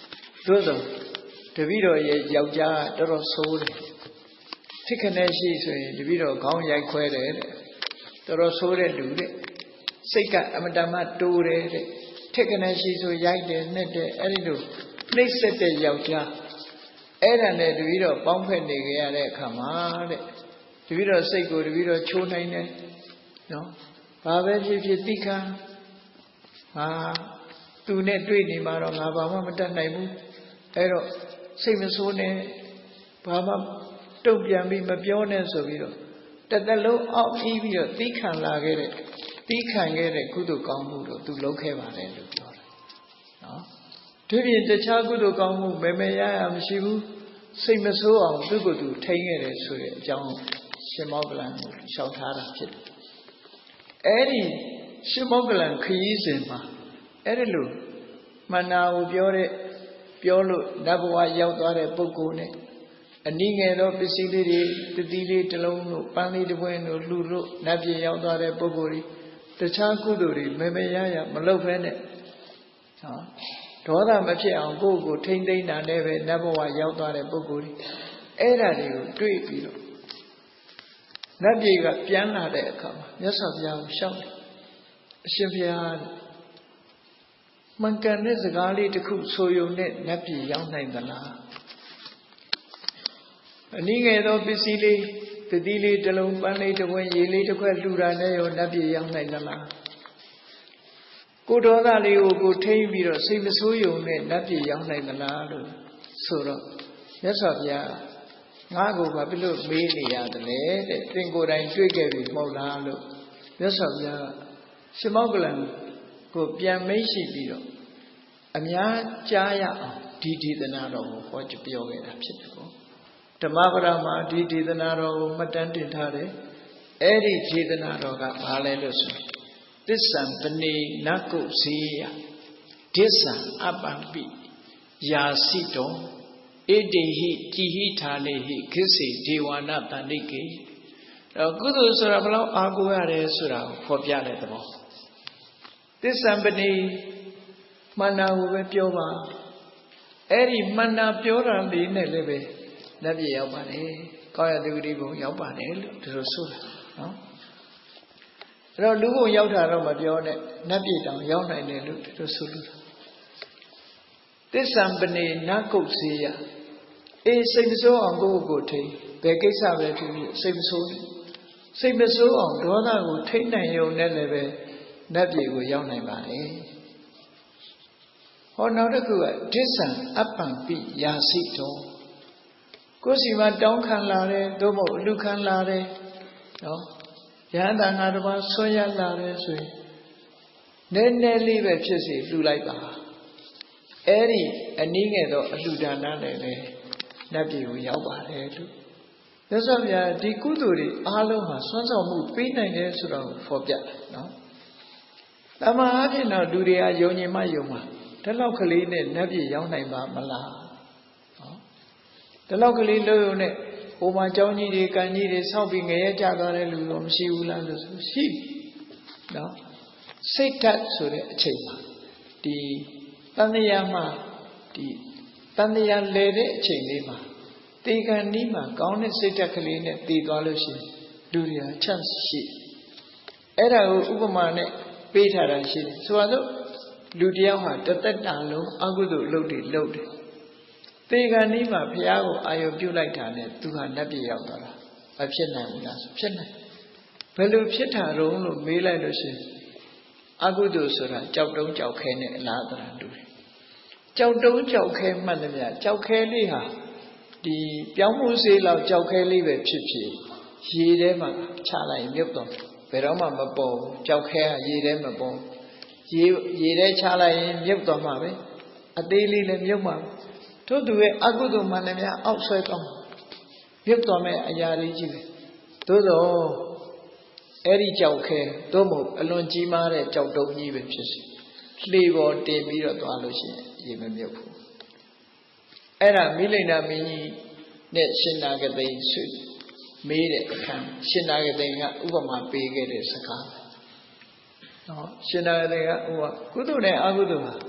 သို့သောတပည့်တော်ရဲ့ယောက်ျားတော်တော်ဆိုးတယ်ထိခနဲ့ရှိဆိုရင်တပည့်တော်ခေါင်းရိုက်ခွဲတယ်တဲ့တော်တော်ဆိုးတဲ့လူတဲ့စိတ်ကအမတမတိုးတယ်တဲ့ထိခနဲ့ရှိဆိုရိုက်တယ်နဲ့တဲ့အဲ့ဒီလိုနှိမ့်ဆက်တဲ့ယောက်ျားအဲ့ဒါနဲ့တပည့်တော်ပေါင်းဖက်နေကြရတဲ့အခါမှာတဲ့တပည့်တော်စိတ်ကိုတပည့်တော်ချိုးနိုင်တယ်နော်ဘာပဲဖြစ်ဖြစ်သိခံဟာသူနဲ့တွေ့နေမှာတော့ငါဘာမှမတတ်နိုင်ဘူးအဲ့တော့စိတ်မဆိုးနဲ့ဘာမှတုံ့ပြန်ပြီးမပြောနဲ့ဆိုပြီးတော့တသက်လုံးအောက်ပြီးပြီးတော့သိခံလာခဲ့တဲ့သိခံခဲ့တဲ့ကုသိုလ်ကောင်းမှုတော့သူလုပ်ခဲ့ပါတယ်လို့ပြောတာနော်ဒီပြင်တခြားကုသိုလ်ကောင်းမှုမဲမဲရရမရှိဘူးစိတ်မဆိုးအောင်သူ့ကိုယ်သူထိန်းခဲ့တယ်ဆိုတဲ့အကြောင်းရှင်မောကလန်ကိုရှောက်ထားတာဖြစ်တယ်အဲ့ဒီရှင်မောကလန်ခရီးစဉ်မှာအဲ့ဒီလိုမန္နာကိုပြောတဲ့ပြောလို့နတ်ဘဝရောက်သွားတဲ့ပုဂ္ဂိုလ်နဲ့အနည်းငယ်သောပစ္စည်းလေးတွေတတိလေးတစ်လုံးတို့ပန်းလေးတစ်ပွင့်တို့လှူလို့နတ်ပြည်ရောက်သွားတဲ့ပုဂ္ဂိုလ်တွေတခြားကုသိုလ်တွေမမရရမလုပ်ဖဲနဲ့ဟောဒေါသမဖြစ်အောင်ကိုယ့်ကိုထိမ့်သိမ့်တာနဲ့ပဲနတ်ဘဝရောက်သွားတဲ့ပုဂ္ဂိုလ်တွေအဲ့ဓာတွေကိုတွေ့ပြီးတော့နတ်ပြည်ကပြန်လာတဲ့အခါမှာမြတ်စွာဘုရားကိုရှောက်တယ်အရှင်ဘုရားမှန်ကန်တဲ့စကားလေးတစ်ခုဆိုရုံနဲ့နတ်ပြည်ရောက်နိုင်သလားအနည်းငယ်သောပစ္စည်းလေးတတိလေးတစ်လုံးပန်းလေးတစ်ပွင့်ရေလေးတစ်ခွက်လှူတာနဲ့ရောနတ်ပြည်ရောက်နိုင်သလားကိုဒေါသလေးကိုကိုထိမ့်ပြီးတော့စိတ်မဆိုးရုံနဲ့နတ်ပြည်ရောက်နိုင်သလားလို့ဆိုတော့မြတ်စွာဘုရားငါ့ကိုဘာဖြစ်လို့မေးနေရတယ်လဲတဲ့သင်ကိုယ်တိုင်တွေ့ခဲ့ပြီမဟုတ်လားလို့မြတ်စွာဘုရားရှင်မောကလန်ကိုပြန်မိတ်ရှိပြီးတော့အများကြားရအောင်ဒီဒေသနာတော်ကိုဟောပြောခဲ့တာဖြစ်တယ်ပေါ့ဓမ္မပဒမှာဒီဒေသနာတော်ကိုမှတ်တမ်းတင်ထားတယ်အဲ့ဒီဒေသနာတော်ကဘာလဲလို့ဆိုသစ္ဆံပဏိနကုဇေယဒစ္ဆံအပ္ပံပိယာစိတောဣတိဟိကြည်ဟိဌာနေဟိခိစေဒေဝနာတန္တိကေတော့ကုသိုလ်ဆိုတာဘယ်လောက်အားကိုးရတယ်ဆိုတာကိုဖော်ပြတဲ့သဘောသစ္ဆံပဏိမန္နာကိုပဲပြောပါအဲ့ဒီမန္နာပြောတာလေးနဲ့လည်းပဲနတ်ပြည်ရောက်ပါတယ်ကောရတုတိဘုံရောက်ပါတယ်လို့ဒီလိုဆိုတာနော်အဲ့တော့လူဘုံရောက်တာတော့မပြောနဲ့နတ်ပြည်တောင်ရောက်နိုင်တယ်လို့ဒီလိုဆိုလို့သစ္ဆံပဏိနကုတ်စေယအေးစိတ်မဆိုးအောင်ကိုယ့်ကိုယ်ထိဘယ်ကိစ္စပဲဖြစ်ဖြစ်စိတ်မဆိုးစိတ်မဆိုးအောင်ဒေါသကိုထိနိုင်ရုံနဲ့လည်းပဲနတ်ပြည်ကိုရောက်နိုင်ပါတယ်ဟောနောက်တစ်ခုကဒစ္ဆံအပ္ပံပိယာစိတောကိုယ်စီမှာတောင်းခံလာတယ်သို့မဟုတ်အလူခံလာတယ်နော်ယဟန်တာငါတစ်ပါးဆွံ့ရလာတယ်ဆိုရင်နည်းနည်းလေးပဲဖြစ်စီလှူလိုက်ပါအဲ့ဒီအနည်းငယ်သောအလှူဒါနနဲ့လည်းနတ်ပြည်ကိုရောက်ပါတယ်လို့မြတ်စွာဘုရားဒီကုသိုလ်တွေအားလုံးဟာစွမ်းဆောင်မှုပေးနိုင်တယ်ဆိုတော့ဖော်ပြတယ်နော်တမန်အားဖြင့်တော့လူတွေကယုံကြည်မှယုံမှာဒီလောက်ကလေးနဲ့နတ်ပြည်ရောက်နိုင်ပါမလားနော်ဒီလောက်ကလေးလို့ရုံနဲ့ဟိုမှာเจ้าကြီးတွေကံကြီးတွေဆောက်ပြီးငရဲကြသွားတဲ့လူတော့မရှိဘူးလားလို့ဆိုရှိနော်စိတ်ဓာတ်ဆိုတဲ့အချိန်မှာဒီတန်တရားမှာဒီတန်တရားလဲတဲ့အချိန်လေးမှာတေကံနီးမှာကောင်းတဲ့စိတ်ဓာတ်ကလေးနဲ့တည်သွားလို့ရှိရင်လူတွေကချမ်းရှိအဲ့ဒါကိုဥပမာနဲ့ပေးထားတာရှိတယ်ဆိုတော့လူတယောက်ဟာတသက်တာလုံးအကုသိုလ်အလုပ်တွေလုပ်တယ်တေကံနီးမှာဘုရားကိုအာရုံပြုလိုက်တာနဲ့သူဟာနတ်ပြည်ရောက်သွားတာမဖြစ်နိုင်ဘူးလားဆိုဖြစ်နိုင်ဘယ်လိုဖြစ်တာတုံးလို့မေးလိုက်လို့ရှိရင်အကုသိုလ်ဆိုတာကြောက်တုံးကြောက်ခဲနဲ့အလားတရာတူတယ်ကြောက်တုံးကြောက်ခဲမှတ်တယ်ဗျာကြောက်ခဲလေးဟာဒီပြောင်းမှုစေးလောက်ကြောက်ခဲလေးပဲဖြစ်ဖြစ်ရေထဲမှာချလိုက်ရင်မြုပ်တော့ဘယ်တော့မှမပေါ်ဘူးကြောက်ခဲကရေထဲမပေါ်ရေရေထဲချလိုက်ရင်မြုပ်တော့မှာပဲအသေးလေးလည်းမြုပ်မှာထို့သူရဲ့အကုသိုလ်မှန်တယ်များအောက်ဆွဲကောင်းမြုပ်တော့မဲ့အရာလေးကြီးပဲသို့တော့အဲ့ဒီကြောက်ခဲသို့မဟုတ်အလွန်ကြီးမားတဲ့ကြောက်တုံးကြီးပဲဖြစ်စီလှေပေါ်တင်ပြီးတော့သွားလို့ရှိရင်ရေမမြုပ်ဘူးအဲ့ဒါမိလိန်နာမင်းကြီးနဲ့ရှင်နာဂသိန်ဆွေမေးတဲ့အခါရှင်နာဂသိန်ကဥပမာပေးခဲ့တဲ့စကားနော်ရှင်နာဂသိန်ကဟိုကကုသိုလ်နဲ့အကုသိုလ်ဟာ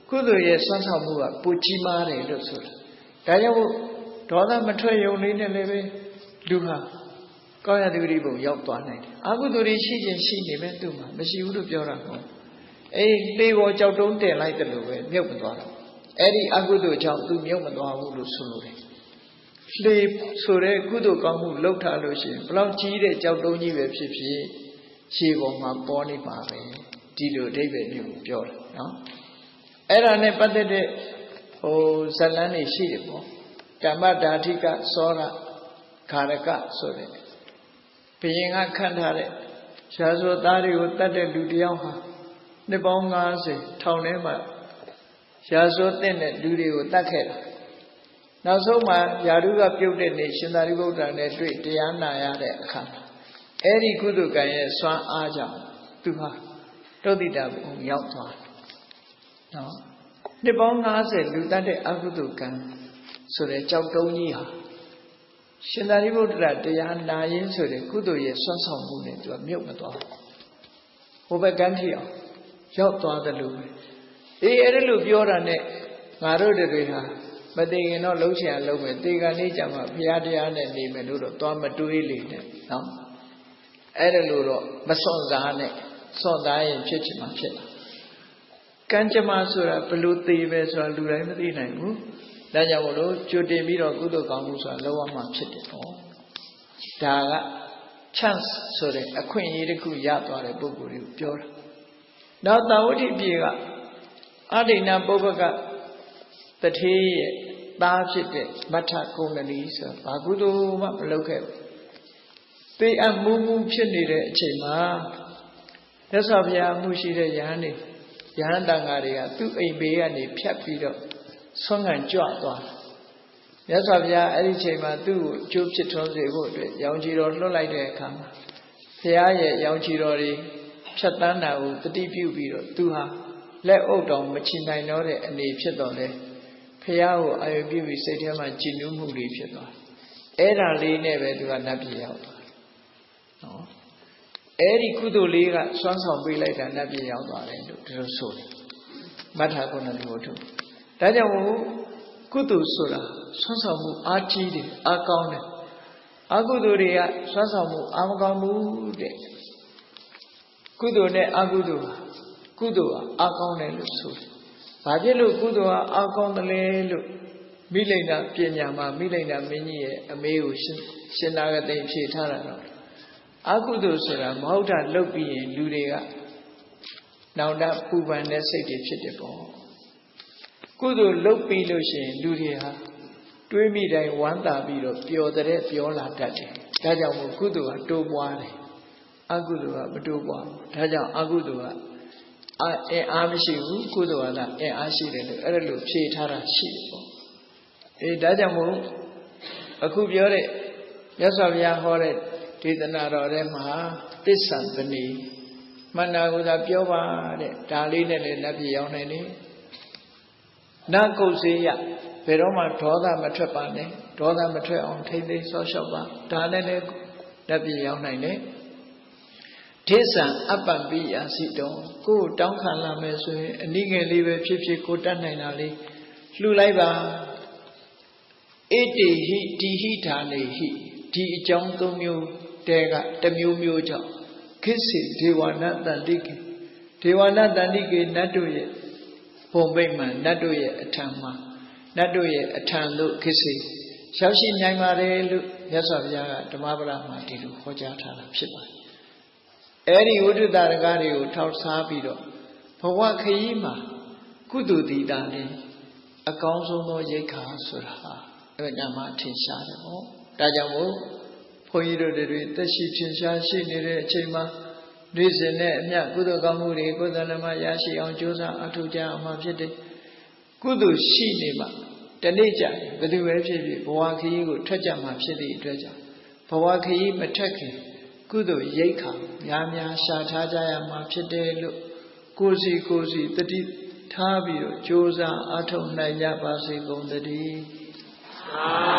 ကုသိုလ်ရဲ့စွမ်းဆောင်မှုကပိုကြီးမားတယ်လို့ဆိုတာဒါကြောင့်မို့ဒေါသမထွက်ယုံလေးနဲ့လည်းပဲလူဟာကောင်းရတဲ့ပြိပုံရောက်သွားနိုင်တယ်အကုသိုလ်တွေရှိခြင်းရှိနေပဲသူ့မှာမရှိဘူးလို့ပြောတာပေါ့အေးလေပေါ်ကြောက်တုံးတင်လိုက်တယ်လို့ပဲမြုပ်မသွားတော့အဲ့ဒီအကုသိုလ်ကြောင့်သူမြုပ်မသွားဘူးလို့ဆိုလိုတယ်လေဆိုတဲ့ကုသိုလ်ကောင်းမှုလှုပ်ထားလို့ရှိရင်ဘလောက်ကြီးတဲ့ကြောက်တုံးကြီးပဲဖြစ်ဖြစ်ခြေပေါ်မှာပေါ်နေပါပဲဒီလိုအဓိပ္ပာယ်မျိုးကိုပြောတာနော်အဲ့ဒါနဲ့ပတ်သက်တဲ့ဟိုဇလန်းတွေရှိတယ်ပေါ့ကမ္မဓာတိကသောရခါရကဆိုတဲ့ဘုရင်ကခန့်ထားတဲ့ရှားစောသားတွေကိုတတ်တဲ့လူတယောက်ဟာနှစ်ပေါင်း၅၀ထောင်ထဲမှာရှားစောတဲ့လူတွေကိုတတ်ခဲ့တာနောက်ဆုံးမှာယာရုကပြုတ်တဲ့နေ့ရှင်သာရိပုတ္တရာနဲ့တွေ့တရားနာရတဲ့အခါအဲ့ဒီကုသကံရဲ့စွမ်းအားကြောင့်သူဟာတုတ်တိတာဘုံရောက်သွားတယ်နော်နှစ်ပေါင်း၅၀လူတတ်တဲ့အကုသကံဆိုတဲ့ကြောက်တုံးကြီးဟာရှင်သာရိပုတ္တရာတရားနာရင်းဆိုတဲ့ကုသိုလ်ရဲ့စွမ်းဆောင်မှုနဲ့သူကမြုပ်မသွားဘူးဟိုဘက်ကန်းထီအောင်ရောက်သွားတယ်လို့အေးအဲ့ဒါလို့ပြောတာနဲ့ငါတို့တွေဟာမသိရင်တော့လုံးချင်အောင်လုပ်မယ်တေကန်လေးကြမှာဘုရားတရားနဲ့နေမယ်လို့တော့သွားမတွေးလေနဲ့နော်အဲ့ဒါလို့တော့မစွန့်စားနဲ့စွန့်သားရင်ဖြစ်ချင်မှဖြစ်လာကံကြမ္မာဆိုတာဘလို့သိပဲဆိုတာလူတိုင်းမသိနိုင်ဘူးဒါကြောင့်မလို့ကြိုတင်ပြီးတော့ကုသိုလ်ကောင်းမှုဆိုတာလောက်ရမှဖြစ်တယ်ပေါ့ဒါက chance ဆိုတဲ့အခွင့်အရေးတစ်ခုရသွားတဲ့ပုဂ္ဂိုလ်တွေကိုပြောတာနောက်သာဝတိပြေကအဒိဏပုပ္ပကတထေးရဲ့သားဖြစ်တဲ့မထကုန္ဒလီဆိုဘာကုသိုလ်မှမလုပ်ခဲ့ဘူးသိအပ်မှုမှုဖြစ်နေတဲ့အချိန်မှာမြတ်စွာဘုရားမှုရှိတဲ့ယဟန်တွေယဟန်တန်ဃာတွေကသူ့အိမ်ဘေးကနေဖြတ်ပြီးတော့ဆွမ်းခံကြွသွားမြတ်စွာဘုရားအဲ့ဒီချိန်မှာသူ့ကိုအကျိုးဖြစ်ထွန်းစေဖို့အတွက်ရောင်ချီတော်လွှတ်လိုက်တဲ့အခါမှာဘုရားရဲ့ရောင်ချီတော်တွေဖြတ်တန်းတာကိုတတိပြုပြီးတော့သူဟာလက်အုပ်တော်မချီနိုင်တော့တဲ့အနေဖြစ်တော်လဲဘုရားကိုအာရုံပြုပြီးစိတ်ထဲမှာကြည်နူးမှုတွေဖြစ်သွားအဲ့ဒါလေးနဲ့ပဲသူကနတ်ပြည်ရောက်သွားနော်အဲ့ဒီကုသိုလ်လေးကစွမ်းဆောင်ပေးလိုက်တာနတ်ပြည်ရောက်သွားတယ်လို့ဒီလိုဆိုတယ်မထကုဏ္ဏဝတ္ထုဒါကြောင့်ကုသိုလ်ဆိုတာစွမ်းဆောင်မှုအားကြီးတယ်အားကောင်းတယ်အကုသိုလ်တွေကစွမ်းဆောင်မှုအားမကောင်းဘူးတဲ့ကုသိုလ်နဲ့အကုသိုလ်ဟာကုသိုလ်ဟာအားကောင်းတယ်လို့ဆိုတယ်ဘာဖြစ်လို့ကုသိုလ်ဟာအားကောင်းတယ်လဲလို့မိလိန်နာပညာမှာမိလိန်နာမင်းကြီးရဲ့အမေကိုရှင်ရှင်နာဂတိဖြေထားတာတော့အကုသိုလ်ဆိုတာမဟုတ်တာလုပ်ပြီးရင်လူတွေကနောင်တပူပန်တဲ့စိတ်တွေဖြစ်တယ်ပေါ့ကုသိုလ်လုပ်ပြီးလို့ရှိရင်လူတွေဟာတွေးမိတိုင်းဝမ်းသာပြီးတော့ပျော်တဲ့ပျော်လာတတ်တယ်ဒါကြောင့်မို့ကုသိုလ်ကတိုးပွားတယ်အကုသိုလ်ကမတိုးပွားဘူးဒါကြောင့်အကုသိုလ်ကအင်အားမရှိဘူးကုသိုလ်ကအင်အားရှိတယ်လို့အဲ့ဒါလို့ဖြေထားတာရှိတယ်ပေါ့အေးဒါကြောင့်မို့အခုပြောတဲ့မြတ်စွာဘုရားဟောတဲ့ဒေသနာတော်ထဲမှာပစ္စံပဏီမန္နာကုသာပြောပါတဲ့ဒါလေးနဲ့လည်းလက်ပြရောက်နိုင်တယ်နကုတ်စေယဘယ်တော့မှဒေါသမထွက်ပါနဲ့ဒေါသမထွက်အောင်ထိမ့်သိမ်းစောလျှောက်ပါဒါနဲ့လည်းလက်ပြရောက်နိုင်တယ်ဒေသံအပ္ပပိယစီတောကိုယ်တောင်းခံလာမယ်ဆိုရင်အနည်းငယ်လေးပဲဖြစ်ဖြစ်ကိုတတ်နိုင်တာလေးလှူလိုက်ပါဣတိဟိတိဟိဌာနေဟိဒီအကြောင်းသုံးမျိုးတဲကတစ်မျိုးမျိုးကြောင့်ခိစေဒေဝနာတန္တိကေဒေဝနာတန္တိကေနတ်တို့ရဲ့ဘုံဗိမာန်နတ်တို့ရဲ့အထံမှာနတ်တို့ရဲ့အထံတို့ခိစေရောက်ရှိနိုင်ပါတယ်လို့မြတ်စွာဘုရားကဓမ္မပဒမှာဒီလိုဟောကြားထားတာဖြစ်ပါတယ်အဲ့ဒီဝိတုတရကတွေကိုထောက်စားပြီးတော့ဘဝခရီးမှာကုသိုလ်တည်တာလေးအကောင်းဆုံးသောရိက္ခာဆိုတာဟာအဲ့ဒါမှထင်ရှားတယ်ပေါ့ဒါကြောင့်မို့ဘုန်းကြီးတို့တွေတက်ရှိထင်ရှားရှိနေတဲ့အချိန်မှာနေ့စဉ်နဲ့အမျှကုသိုလ်ကောင်းမှုတွေကိုယ်တိုင်မှရရှိအောင်ကြိုးစားအထောက်ကြအောင်မှဖြစ်တယ်ကုသိုလ်ရှိနေမှတနေ့ကျရင်ဘယ်သူပဲဖြစ်ဖြစ်ဘဝခရီးကိုထွက်ကြမှာဖြစ်သည့်အတွက်ကြောင့်ဘဝခရီးမထွက်ခင်ကုသိုလ်ရိက္ခာများများရှာထားကြရမှာဖြစ်တယ်လို့ကိုယ်စီကိုယ်စီတတိထားပြီးတော့ကြိုးစားအထောက်နိုင်ကြပါစေကုန်သတည်း